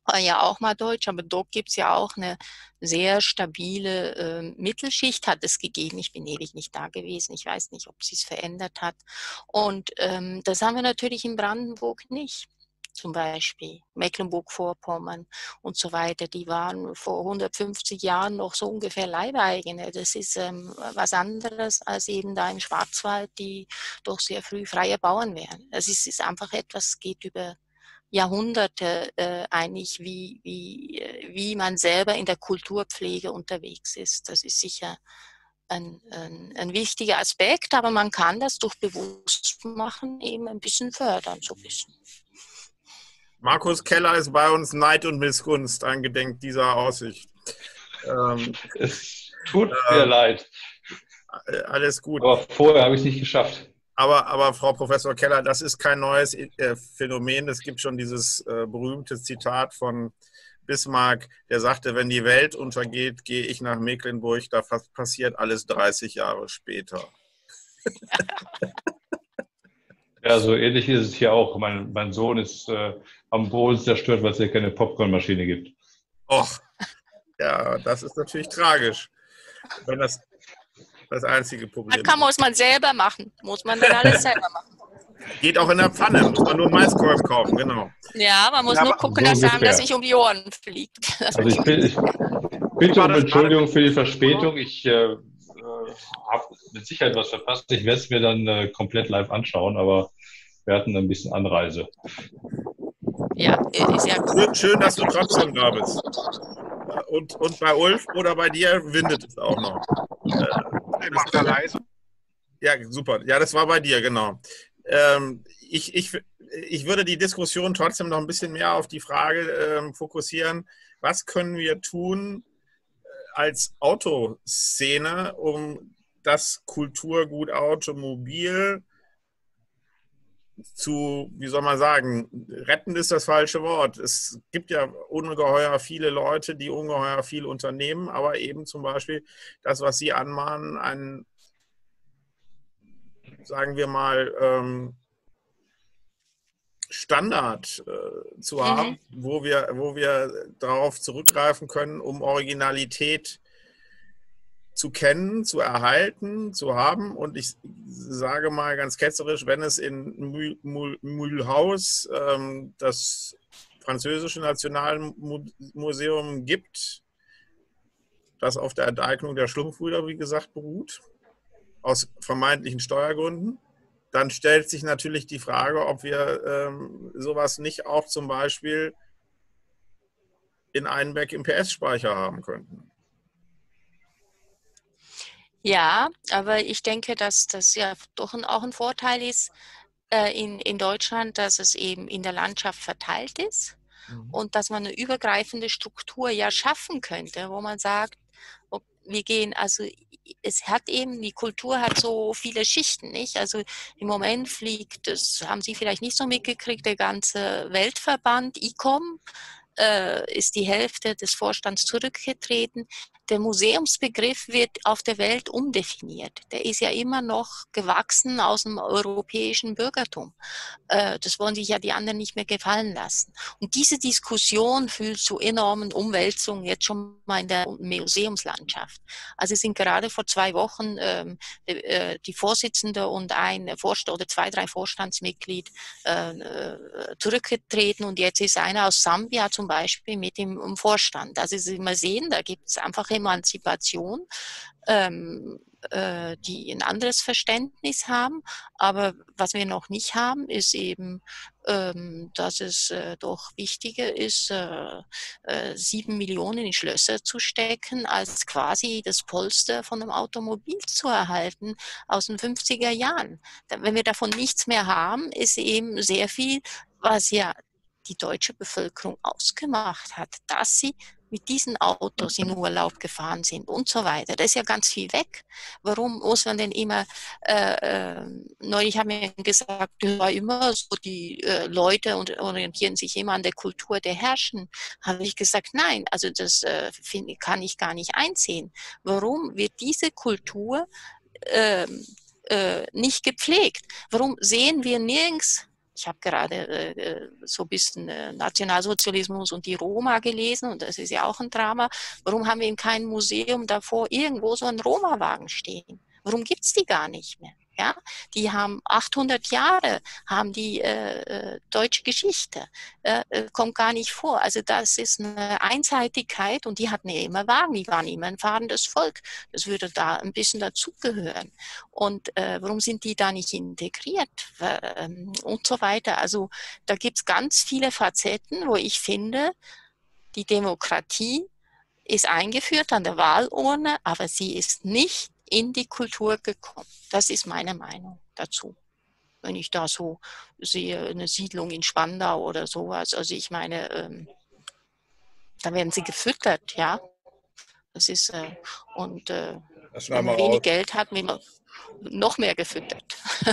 Speaker 1: war ja auch mal deutsch, aber dort gibt es ja auch eine sehr stabile äh, Mittelschicht, hat es gegeben. Ich bin ewig nicht da gewesen. Ich weiß nicht, ob sie es verändert hat. Und ähm, das haben wir natürlich in Brandenburg nicht. Zum Beispiel Mecklenburg-Vorpommern und so weiter, die waren vor hundertfünfzig Jahren noch so ungefähr Leibeigene. Das ist ähm, was anderes als eben da im Schwarzwald, die doch sehr früh freie Bauern wären. Es ist, ist einfach etwas, geht über Jahrhunderte äh, eigentlich, wie, wie, wie man selber in der Kulturpflege unterwegs ist. Das ist sicher ein, ein, ein wichtiger Aspekt, aber man kann das durch Bewusstmachen eben ein bisschen fördern, so ein bisschen.
Speaker 2: Markus Keller ist bei uns, Neid und Missgunst eingedenk dieser Aussicht. Ähm,
Speaker 6: es tut
Speaker 2: äh,
Speaker 6: mir leid.
Speaker 2: Alles gut.
Speaker 6: Aber vorher habe ich es nicht geschafft.
Speaker 2: Aber, aber Frau Professor Keller, das ist kein neues äh, Phänomen. Es gibt schon dieses äh, berühmte Zitat von Bismarck, der sagte, wenn die Welt untergeht, gehe ich nach Mecklenburg, da passiert alles dreißig Jahre später.
Speaker 6: Ja, so ähnlich ist es hier auch. Mein, mein Sohn ist äh, am Boden zerstört, weil es hier keine Popcornmaschine gibt.
Speaker 2: Och, ja, das ist natürlich tragisch, wenn das das einzige Problem ist.
Speaker 1: Dann kann, muss man selber machen. Muss man dann alles selber machen.
Speaker 2: Geht auch in der Pfanne, muss man nur einen Maiskolben kaufen, genau.
Speaker 1: Ja, man muss
Speaker 3: Ja,
Speaker 1: nur gucken,
Speaker 6: so
Speaker 1: dass einem
Speaker 6: ungefähr.
Speaker 1: das nicht um die Ohren fliegt.
Speaker 6: Also ich, bin, ich bitte um Entschuldigung für die Verspätung. Ich äh, habe mit Sicherheit was verpasst. Ich werde es mir dann äh, komplett live anschauen, aber wir hatten ein bisschen Anreise.
Speaker 1: Ja, ist ja gut.
Speaker 2: Schön, schön, dass du trotzdem da bist. Und, und bei Ulf oder bei dir windet es auch noch.
Speaker 3: Ich mach da leise.
Speaker 2: Ja, super. Ja, das war bei dir, genau. Ähm, ich, ich, ich würde die Diskussion trotzdem noch ein bisschen mehr auf die Frage ähm, fokussieren, was können wir tun als Autoszene, um das Kulturgut Automobil zu, wie soll man sagen, retten ist das falsche Wort. Es gibt ja ungeheuer viele Leute, die ungeheuer viel unternehmen, aber eben zum Beispiel das, was Sie anmahnen, ein, sagen wir mal, ähm, Standard äh, zu haben, mhm. wo wir, wo wir darauf zurückgreifen können, um Originalität zu kennen, zu erhalten, zu haben. Und ich sage mal ganz ketzerisch, wenn es in Mulhouse ähm, das französische Nationalmuseum gibt, das auf der Enteignung der Schlumpfbrüder, wie gesagt, beruht, aus vermeintlichen Steuergründen, dann stellt sich natürlich die Frage, ob wir ähm, sowas nicht auch zum Beispiel in Einbeck im P S-Speicher haben könnten.
Speaker 1: Ja, aber ich denke, dass das ja doch auch ein Vorteil ist äh, in, in Deutschland, dass es eben in der Landschaft verteilt ist mhm. und dass man eine übergreifende Struktur ja schaffen könnte, wo man sagt, ob wir gehen, also es hat eben, die Kultur hat so viele Schichten, nicht? Also im Moment fliegt, das haben Sie vielleicht nicht so mitgekriegt, der ganze Weltverband I C O M, äh, ist die Hälfte des Vorstands zurückgetreten. Der Museumsbegriff wird auf der Welt umdefiniert. Der ist ja immer noch gewachsen aus dem europäischen Bürgertum. Äh, das wollen sich ja die anderen nicht mehr gefallen lassen. Und diese Diskussion führt zu enormen Umwälzungen jetzt schon mal in der Museumslandschaft. Also es sind gerade vor zwei Wochen ähm, äh, die Vorsitzende und ein Vorstand oder zwei, drei Vorstandsmitglied äh, zurückgetreten und jetzt ist einer aus Sambia zum Beispiel mit im, im Vorstand. Also Sie mal sehen, da gibt es einfach Emanzipation, ähm, äh, die ein anderes Verständnis haben. Aber was wir noch nicht haben, ist eben, ähm, dass es äh, doch wichtiger ist, äh, äh, sieben Millionen in Schlösser zu stecken, als quasi das Polster von einem Automobil zu erhalten aus den fünfziger Jahren. Da, wenn wir davon nichts mehr haben, ist eben sehr viel, was ja die deutsche Bevölkerung ausgemacht hat, dass sie mit diesen Autos in Urlaub gefahren sind und so weiter. Da ist ja ganz viel weg. Warum muss man denn immer, äh, äh, neulich haben wir gesagt, ja, immer so die äh, Leute und orientieren sich immer an der Kultur der Herrschen. Habe ich gesagt, nein, also das äh, find, kann ich gar nicht einsehen. Warum wird diese Kultur äh, äh, nicht gepflegt? Warum sehen wir nirgends ich habe gerade äh, so ein bisschen äh, Nationalsozialismus und die Roma gelesen und das ist ja auch ein Drama. Warum haben wir in keinem Museum davor irgendwo so einen Roma-Wagen stehen? Warum gibt's die gar nicht mehr? Ja, die haben achthundert Jahre, haben die äh, deutsche Geschichte, äh, kommt gar nicht vor. Also das ist eine Einseitigkeit und die hatten ja immer Wagen, die waren immer ein fahrendes Volk. Das würde da ein bisschen dazugehören. Und äh, warum sind die da nicht integriert ähm, und so weiter? Also da gibt's ganz viele Facetten, wo ich finde, die Demokratie ist eingeführt an der Wahlurne, aber sie ist nicht in die Kultur gekommen. Das ist meine Meinung dazu. Wenn ich da so sehe, eine Siedlung in Spandau oder sowas, also ich meine, ähm, da werden sie gefüttert, ja. Das ist, äh, und äh, wenn man wenig Geld hat, wird man noch mehr gefüttert.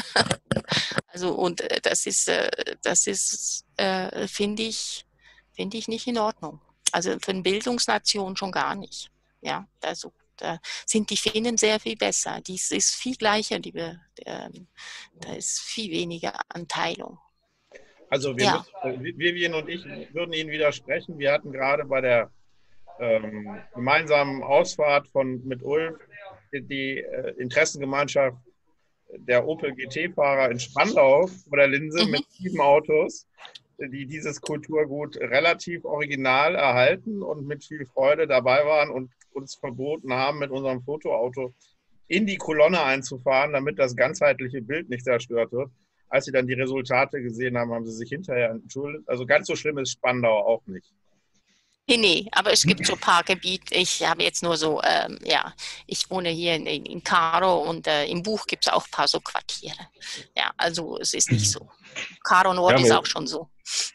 Speaker 1: Also, und äh, das ist, äh, das ist, äh, finde ich, finde ich nicht in Ordnung. Also für eine Bildungsnation schon gar nicht. Ja, also da sind die Finnen sehr viel besser. Dies ist viel gleicher, die, äh, da ist viel weniger Anteilung.
Speaker 2: Also wir
Speaker 1: Ja.
Speaker 2: müssen, Vivian und ich würden Ihnen widersprechen. Wir hatten gerade bei der ähm, gemeinsamen Ausfahrt von, mit Ulf die äh, Interessengemeinschaft der Opel G T-Fahrer in Spandau vor der Linse mhm. mit sieben Autos, die dieses Kulturgut relativ original erhalten und mit viel Freude dabei waren und uns verboten haben, mit unserem Fotoauto in die Kolonne einzufahren, damit das ganzheitliche Bild nicht zerstört wird. Als sie dann die Resultate gesehen haben, haben sie sich hinterher entschuldigt. Also ganz so schlimm ist Spandau auch nicht.
Speaker 1: Nee, nee, aber es gibt so ein paar Gebiete, ich habe jetzt nur so, ähm, ja, ich wohne hier in, in Karo und äh, im Buch gibt es auch ein paar so Quartiere. Ja, also es ist nicht so. Karo Nord ja, ist auch schon so.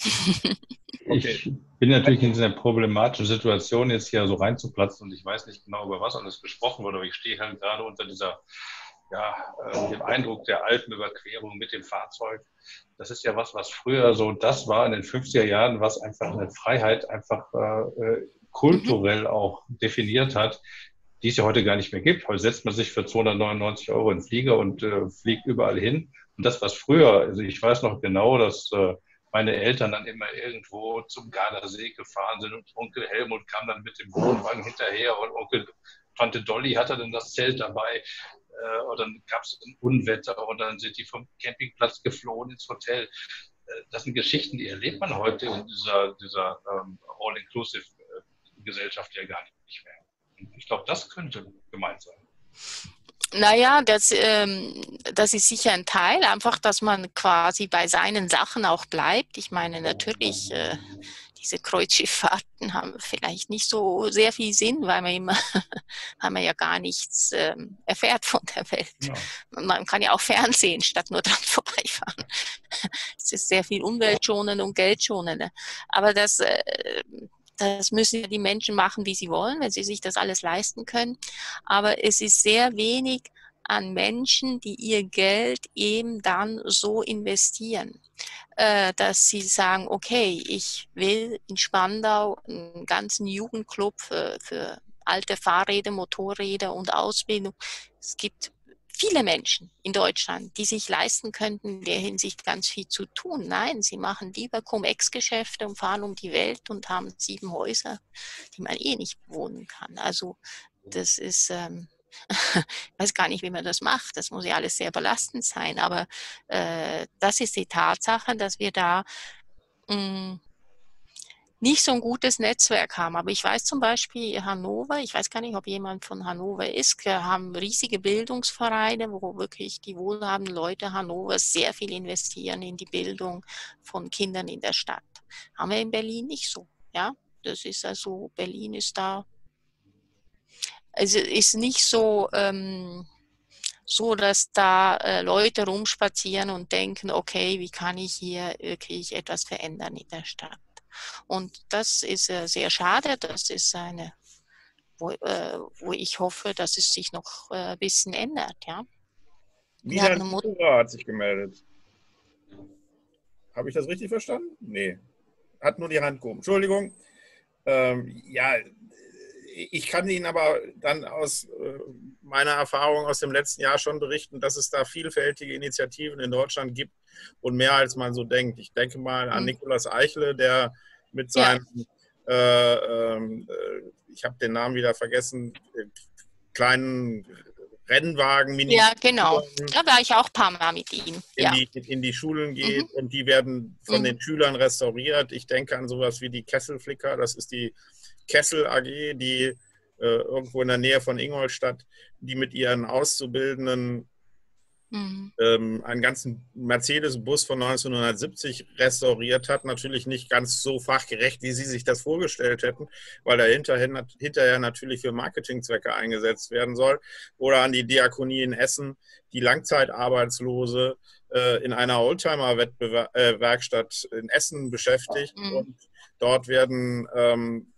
Speaker 6: Ich bin natürlich in dieser problematischen Situation, jetzt hier so reinzuplatzen und ich weiß nicht genau, über was alles gesprochen wurde, aber ich stehe halt gerade unter dieser, ja, äh, dem Eindruck der Alpenüberquerung mit dem Fahrzeug. Das ist ja was, was früher so das war in den fünfziger Jahren, was einfach eine Freiheit einfach äh, kulturell auch definiert hat, die es ja heute gar nicht mehr gibt. Heute setzt man sich für zweihundertneunundneunzig Euro in den Flieger und äh, fliegt überall hin. Und das, was früher, also ich weiß noch genau, dass äh, meine Eltern dann immer irgendwo zum Gardasee gefahren sind und Onkel Helmut kam dann mit dem Wohnwagen hinterher und Onkel Tante Dolly hatte dann das Zelt dabei. Äh, und dann gab es ein Unwetter und dann sind die vom Campingplatz geflohen ins Hotel. Äh, das sind Geschichten, die erlebt man heute in dieser, dieser ähm, All-Inclusive-Gesellschaft ja gar nicht mehr. Und ich glaube, das könnte gemeint sein.
Speaker 1: Naja, das, ähm, das ist sicher ein Teil, einfach, dass man quasi bei seinen Sachen auch bleibt. Ich meine, natürlich, äh, diese Kreuzschifffahrten haben vielleicht nicht so sehr viel Sinn, weil man immer, weil man ja gar nichts ähm, erfährt von der Welt. Ja. Man kann ja auch Fernsehen, statt nur dran vorbeifahren. Es ist sehr viel umweltschonender und geldschonender. Aber das... Äh, Das müssen ja die Menschen machen, wie sie wollen, wenn sie sich das alles leisten können. Aber es ist sehr wenig an Menschen, die ihr Geld eben dann so investieren, äh, dass sie sagen, okay, ich will in Spandau einen ganzen Jugendclub für, für alte Fahrräder, Motorräder und Ausbildung. Es gibt viele Menschen in Deutschland, die sich leisten könnten, in der Hinsicht ganz viel zu tun. Nein, sie machen lieber Cum-Ex-Geschäfte und fahren um die Welt und haben sieben Häuser, die man eh nicht bewohnen kann. Also das ist, ähm, ich weiß gar nicht, wie man das macht. Das muss ja alles sehr belastend sein. Aber äh, das ist die Tatsache, dass wir da mh, nicht so ein gutes Netzwerk haben. Aber ich weiß zum Beispiel Hannover, ich weiß gar nicht, ob jemand von Hannover ist, wir haben riesige Bildungsvereine, wo wirklich die wohlhabenden Leute Hannovers sehr viel investieren in die Bildung von Kindern in der Stadt. Haben wir in Berlin nicht so. Ja, das ist also, Berlin ist da, also ist nicht so, ähm, so, dass da äh, Leute rumspazieren und denken, okay, wie kann ich hier wirklich etwas verändern in der Stadt? Und das ist äh, sehr schade. Das ist eine, wo, äh, wo ich hoffe, dass es sich noch äh, ein bisschen ändert. Ja?
Speaker 2: Milan Kura hat sich gemeldet. Habe ich das richtig verstanden? Nee. Hat nur die Hand gehoben. Entschuldigung. Ähm, ja, ich kann Ihnen aber dann aus äh, meiner Erfahrung aus dem letzten Jahr schon berichten, dass es da vielfältige Initiativen in Deutschland gibt, und mehr als man so denkt. Ich denke mal an
Speaker 1: Mhm.
Speaker 2: Nikolaus Eichle, der mit
Speaker 1: Ja.
Speaker 2: seinem, äh, äh, ich habe den Namen wieder vergessen, äh, kleinen Rennwagen,
Speaker 1: Ja, genau.
Speaker 2: Miniaturen
Speaker 1: Da war ich auch ein paar Mal mit ihm.
Speaker 2: in,
Speaker 1: Ja.
Speaker 2: die, in die Schulen geht
Speaker 1: Mhm.
Speaker 2: und die werden von
Speaker 1: Mhm.
Speaker 2: den Schülern restauriert. Ich denke an sowas wie die Kesselflicker, das ist die Kessel A G, die äh, irgendwo in der Nähe von Ingolstadt, die mit ihren Auszubildenden
Speaker 1: Mhm.
Speaker 2: ähm, einen ganzen Mercedes-Bus von neunzehnhundertsiebzig restauriert hat. Natürlich nicht ganz so fachgerecht, wie sie sich das vorgestellt hätten, weil er hinterher, hinterher natürlich für Marketingzwecke eingesetzt werden soll. Oder an die Diakonie in Essen, die Langzeitarbeitslose äh, in einer Oldtimer-Werkstatt in Essen beschäftigt.
Speaker 1: Mhm.
Speaker 2: Und dort werden ähm,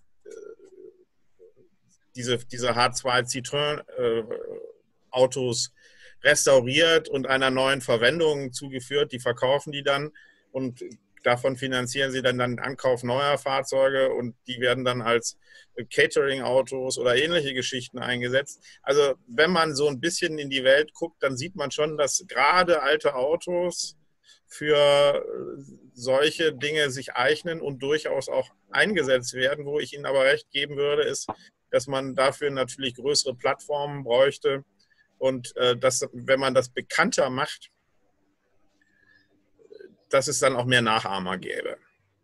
Speaker 2: diese, diese H zwei Citroën-Autos restauriert und einer neuen Verwendung zugeführt. Die verkaufen die dann und davon finanzieren sie dann den Ankauf neuer Fahrzeuge und die werden dann als Catering-Autos oder ähnliche Geschichten eingesetzt. Also wenn man so ein bisschen in die Welt guckt, dann sieht man schon, dass gerade alte Autos für solche Dinge sich eignen und durchaus auch eingesetzt werden. Wo ich Ihnen aber recht geben würde, ist, dass man dafür natürlich größere Plattformen bräuchte und äh, dass, wenn man das bekannter macht, dass es dann auch mehr Nachahmer gäbe.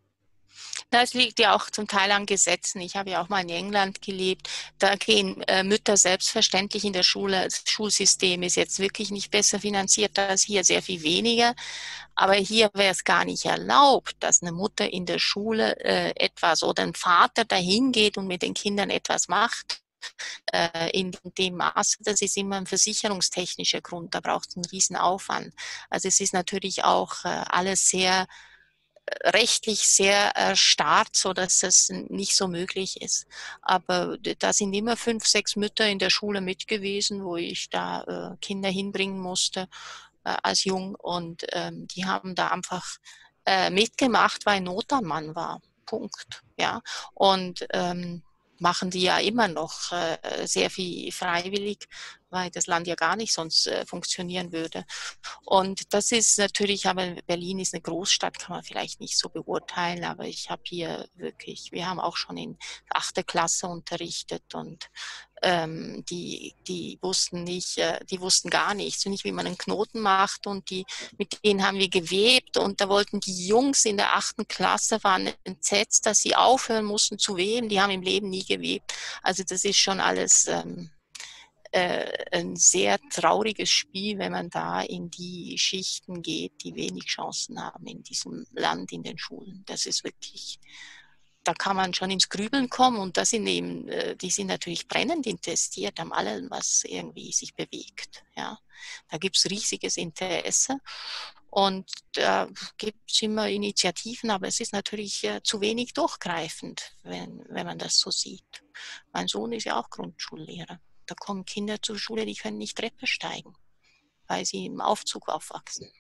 Speaker 1: Das liegt ja auch zum Teil an Gesetzen. Ich habe ja auch mal in England gelebt. Da gehen äh, Mütter selbstverständlich in der Schule. Das Schulsystem ist jetzt wirklich nicht besser finanziert als hier, sehr viel weniger. Aber hier wäre es gar nicht erlaubt, dass eine Mutter in der Schule äh, etwas oder ein Vater dahin geht und mit den Kindern etwas macht. Äh, in dem Maße, das ist immer ein versicherungstechnischer Grund. Da braucht es einen riesen Aufwand. Also es ist natürlich auch äh, alles sehr rechtlich sehr äh, starr, so dass das nicht so möglich ist. Aber da sind immer fünf, sechs Mütter in der Schule mit gewesen, wo ich da äh, Kinder hinbringen musste äh, als jung und ähm, die haben da einfach äh, mitgemacht, weil Not am Mann war. Punkt. Ja. Und ähm, machen die ja immer noch äh, sehr viel freiwillig, weil das Land ja gar nicht sonst äh, funktionieren würde. Und das ist natürlich, aber Berlin ist eine Großstadt, kann man vielleicht nicht so beurteilen, aber ich habe hier wirklich, wir haben auch schon in achte Klasse unterrichtet und ähm, die, die wussten nicht, äh, die wussten gar nichts, nicht wie man einen Knoten macht und die, mit denen haben wir gewebt und da wollten die Jungs in der achten Klasse, waren entsetzt, dass sie aufhören mussten zu weben, die haben im Leben nie gewebt. Also das ist schon alles ähm, äh, ein sehr trauriges Spiel, wenn man da in die Schichten geht, die wenig Chancen haben in diesem Land, in den Schulen. Das ist wirklich, da kann man schon ins Grübeln kommen und das sind eben, die sind natürlich brennend interessiert an allem, was irgendwie sich bewegt. Ja. Da gibt es riesiges Interesse und da gibt es immer Initiativen, aber es ist natürlich äh, zu wenig durchgreifend, wenn, wenn man das so sieht. Mein Sohn ist ja auch Grundschullehrer. Da kommen Kinder zur Schule, die können nicht Treppe steigen, weil sie im Aufzug aufwachsen.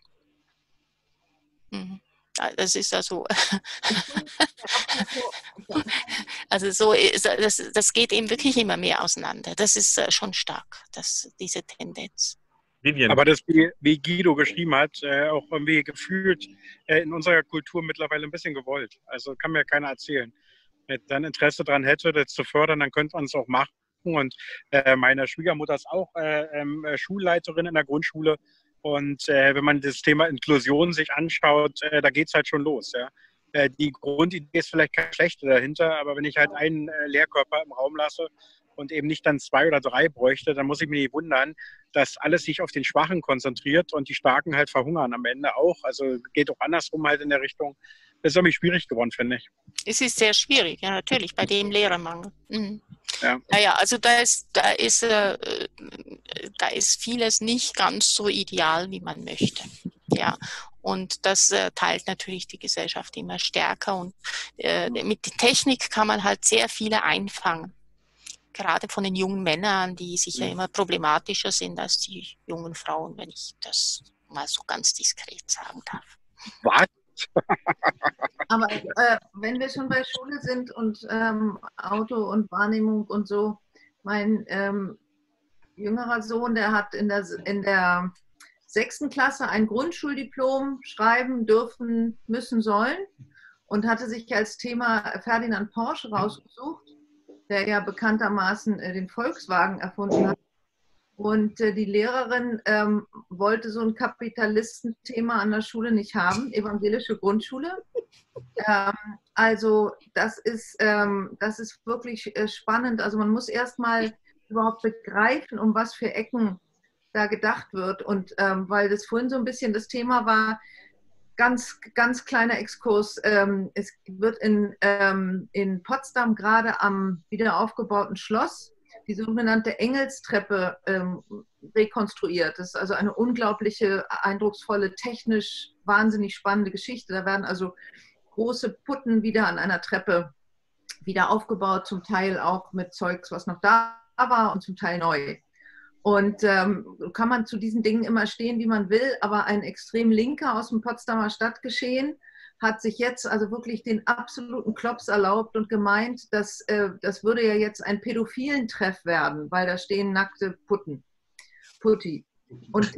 Speaker 1: Mhm. Das ist also, also so, das, das geht eben wirklich immer mehr auseinander. Das ist schon stark, das, diese Tendenz.
Speaker 2: Vivian.
Speaker 3: Aber das, wie, wie Guido geschrieben hat, äh, auch irgendwie gefühlt äh, in unserer Kultur mittlerweile ein bisschen gewollt. Also kann mir keiner erzählen. Wenn dann Interesse daran hätte, das zu fördern, dann könnte man es auch machen. Und äh, meine Schwiegermutter ist auch äh, äh, Schulleiterin in der Grundschule. Und äh, wenn man das Thema Inklusion sich anschaut, äh, da geht es halt schon los. Ja? Äh, die Grundidee ist vielleicht keine schlechte dahinter, aber wenn ich halt einen äh, Lehrkörper im Raum lasse und eben nicht dann zwei oder drei bräuchte, dann muss ich mich nicht wundern, dass alles sich auf den Schwachen konzentriert und die Starken halt verhungern am Ende auch. Also geht auch andersrum halt in der Richtung. Das ist irgendwie schwierig geworden, finde ich.
Speaker 1: Es ist sehr schwierig, ja natürlich, bei dem Lehrermangel. Mhm.
Speaker 3: Ja.
Speaker 1: Naja, also da ist, da ist, äh, da ist vieles nicht ganz so ideal, wie man möchte. Ja, und das äh, teilt natürlich die Gesellschaft immer stärker und äh, mit der Technik kann man halt sehr viele einfangen. Gerade von den jungen Männern, die sicher immer problematischer sind als die jungen Frauen, wenn ich das mal so ganz diskret sagen darf.
Speaker 3: Was?
Speaker 4: Aber äh, wenn wir schon bei Schule sind und ähm, Auto und Wahrnehmung und so, mein ähm, jüngerer Sohn, der hat in der, in der sechsten Klasse ein Grundschuldiplom schreiben dürfen, müssen, sollen und hatte sich als Thema Ferdinand Porsche rausgesucht, der ja bekanntermaßen den Volkswagen erfunden hat. Und äh, die Lehrerin ähm, wollte so ein Kapitalistenthema an der Schule nicht haben, evangelische Grundschule. Ähm, also das ist, ähm, das ist wirklich äh, spannend. Also man muss erstmal überhaupt begreifen, um was für Ecken da gedacht wird. Und ähm, weil das vorhin so ein bisschen das Thema war, ganz, ganz kleiner Exkurs. Ähm, es wird in, ähm, in Potsdam gerade am wieder aufgebauten Schloss die sogenannte Engelstreppe ähm, rekonstruiert. Das ist also eine unglaubliche, eindrucksvolle, technisch wahnsinnig spannende Geschichte. Da werden also große Putten wieder an einer Treppe wieder aufgebaut, zum Teil auch mit Zeugs, was noch da war und zum Teil neu. Und ähm, kann man zu diesen Dingen immer stehen, wie man will, aber ein extrem Linker aus dem Potsdamer Stadtgeschehen hat sich jetzt also wirklich den absoluten Klops erlaubt und gemeint, dass äh, das würde ja jetzt ein pädophilen Treff werden, weil da stehen nackte Putten. Putti. Und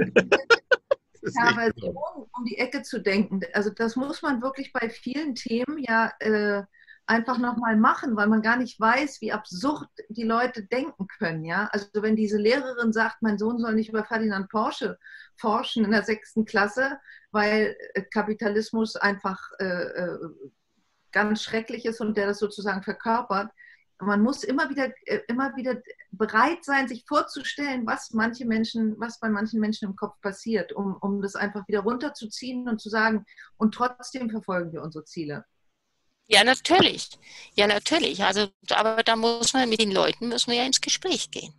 Speaker 4: teilweise um, um die Ecke zu denken. Also das muss man wirklich bei vielen Themen ja äh, einfach nochmal machen, weil man gar nicht weiß, wie absurd die Leute denken können. Ja? Also wenn diese Lehrerin sagt, mein Sohn soll nicht über Ferdinand Porsche forschen in der sechsten Klasse, weil Kapitalismus einfach äh, ganz schrecklich ist und der das sozusagen verkörpert. Man muss immer wieder, immer wieder bereit sein, sich vorzustellen, was manche Menschen, was bei manchen Menschen im Kopf passiert, um, um das einfach wieder runterzuziehen und zu sagen, und trotzdem verfolgen wir unsere Ziele.
Speaker 1: Ja, natürlich. Ja, natürlich. Also, aber da muss man mit den Leuten müssen wir ja ins Gespräch gehen.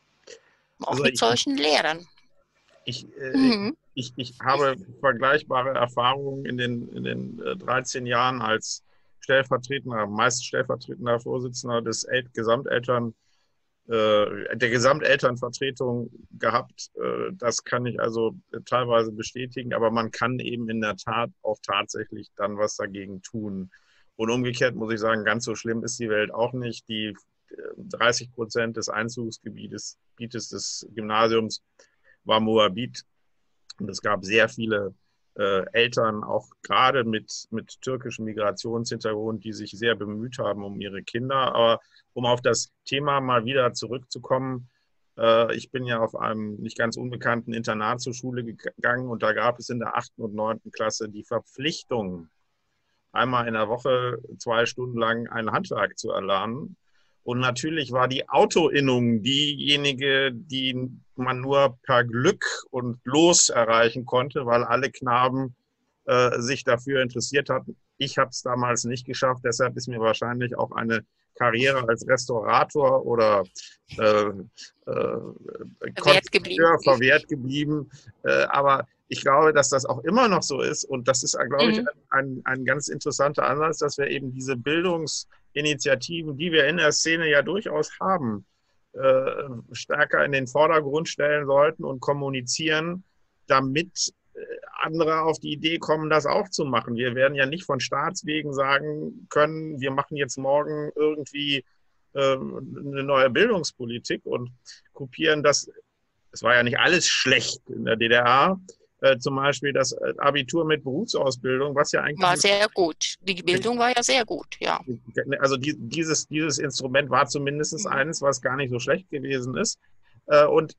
Speaker 1: Auch
Speaker 2: Also
Speaker 1: mit
Speaker 2: ich,
Speaker 1: solchen Lehrern.
Speaker 2: Ich, äh,
Speaker 1: Mhm.
Speaker 2: ich, ich habe vergleichbare Erfahrungen in den, in den äh, dreizehn Jahren als stellvertretender, meist stellvertretender Vorsitzender des El Gesamteltern, äh, der Gesamtelternvertretung gehabt. Äh, das kann ich also teilweise bestätigen, aber man kann eben in der Tat auch tatsächlich dann was dagegen tun. Und umgekehrt muss ich sagen, ganz so schlimm ist die Welt auch nicht. Die dreißig Prozent des Einzugsgebietes des Gymnasiums war Moabit. Und es gab sehr viele äh, Eltern, auch gerade mit, mit türkischem Migrationshintergrund, die sich sehr bemüht haben um ihre Kinder. Aber um auf das Thema mal wieder zurückzukommen, äh, ich bin ja auf einem nicht ganz unbekannten Internat zur Schule gegangen und da gab es in der achten und neunten Klasse die Verpflichtung, einmal in der Woche zwei Stunden lang ein Handwerk zu erlernen. Und natürlich war die Autoinnung diejenige, die man nur per Glück und Los erreichen konnte, weil alle Knaben äh, sich dafür interessiert hatten. Ich habe es damals nicht geschafft, deshalb ist mir wahrscheinlich auch eine Karriere als Restaurator oder äh, äh,
Speaker 1: Verwehrt geblieben.
Speaker 2: verwehrt geblieben. Äh, aber ich glaube, dass das auch immer noch so ist. Und das ist, glaube ich,
Speaker 1: Mhm.
Speaker 2: ein, ein ganz interessanter Ansatz, dass wir eben diese Bildungsinitiativen, die wir in der Szene ja durchaus haben, äh, stärker in den Vordergrund stellen sollten und kommunizieren, damit äh, andere auf die Idee kommen, das auch zu machen. Wir werden ja nicht von Staatswegen sagen können, wir machen jetzt morgen irgendwie äh, eine neue Bildungspolitik und kopieren das. Es war ja nicht alles schlecht in der D D R. Äh, zum Beispiel das Abitur mit Berufsausbildung, was ja eigentlich...
Speaker 1: War sehr gut. Die Bildung war ja sehr gut, ja.
Speaker 2: Also die, dieses, dieses Instrument war zumindest eines, was gar nicht so schlecht gewesen ist. Äh, und,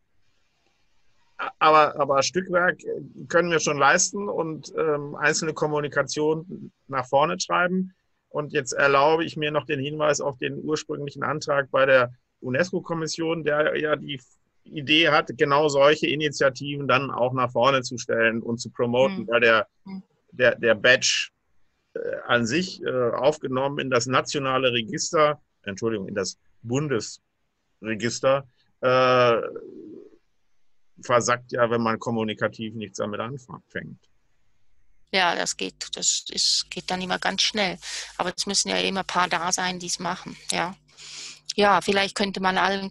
Speaker 2: aber, aber Stückwerk können wir schon leisten und ähm, einzelne Kommunikation nach vorne treiben. Und jetzt erlaube ich mir noch den Hinweis auf den ursprünglichen Antrag bei der UNESCO-Kommission, der ja die Idee hat, genau solche Initiativen dann auch nach vorne zu stellen und zu promoten, mhm. weil der, der, der Badge äh, an sich äh, aufgenommen in das nationale Register, Entschuldigung, in das Bundesregister, äh, versackt ja, wenn man kommunikativ nichts damit anfängt.
Speaker 1: Ja, das geht, das ist, geht dann immer ganz schnell. Aber es müssen ja immer ein paar da sein, die es machen, ja. Ja, vielleicht könnte man allen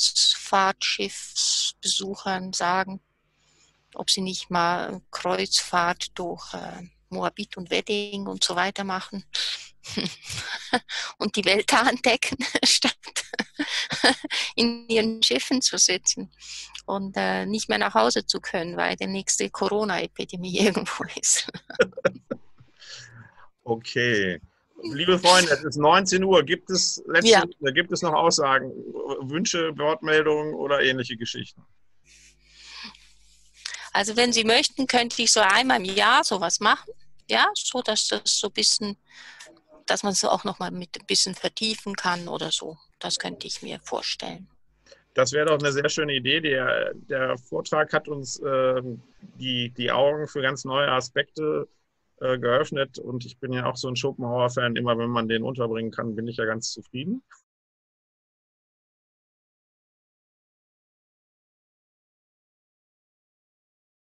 Speaker 1: Kreuzfahrtschiffsbesuchern sagen, ob sie nicht mal Kreuzfahrt durch äh, Moabit und Wedding und so weiter machen und die Welt da entdecken, statt in ihren Schiffen zu sitzen und äh, nicht mehr nach Hause zu können, weil die nächste Corona-Epidemie irgendwo ist.
Speaker 2: Okay. Liebe Freunde, es ist neunzehn Uhr. Gibt es, letzte, ja. gibt es noch Aussagen, Wünsche, Wortmeldungen oder ähnliche Geschichten?
Speaker 1: Also wenn Sie möchten, könnte ich so einmal im Jahr sowas machen. Ja, so dass das so ein bisschen, dass man es auch nochmal mit ein bisschen vertiefen kann oder so. Das könnte ich mir vorstellen.
Speaker 2: Das wäre doch eine sehr schöne Idee. Der, der Vortrag hat uns äh, die, die Augen für ganz neue Aspekte äh, geöffnet und ich bin ja auch so ein Schopenhauer-Fan. Immer wenn man den unterbringen kann, bin ich ja ganz zufrieden.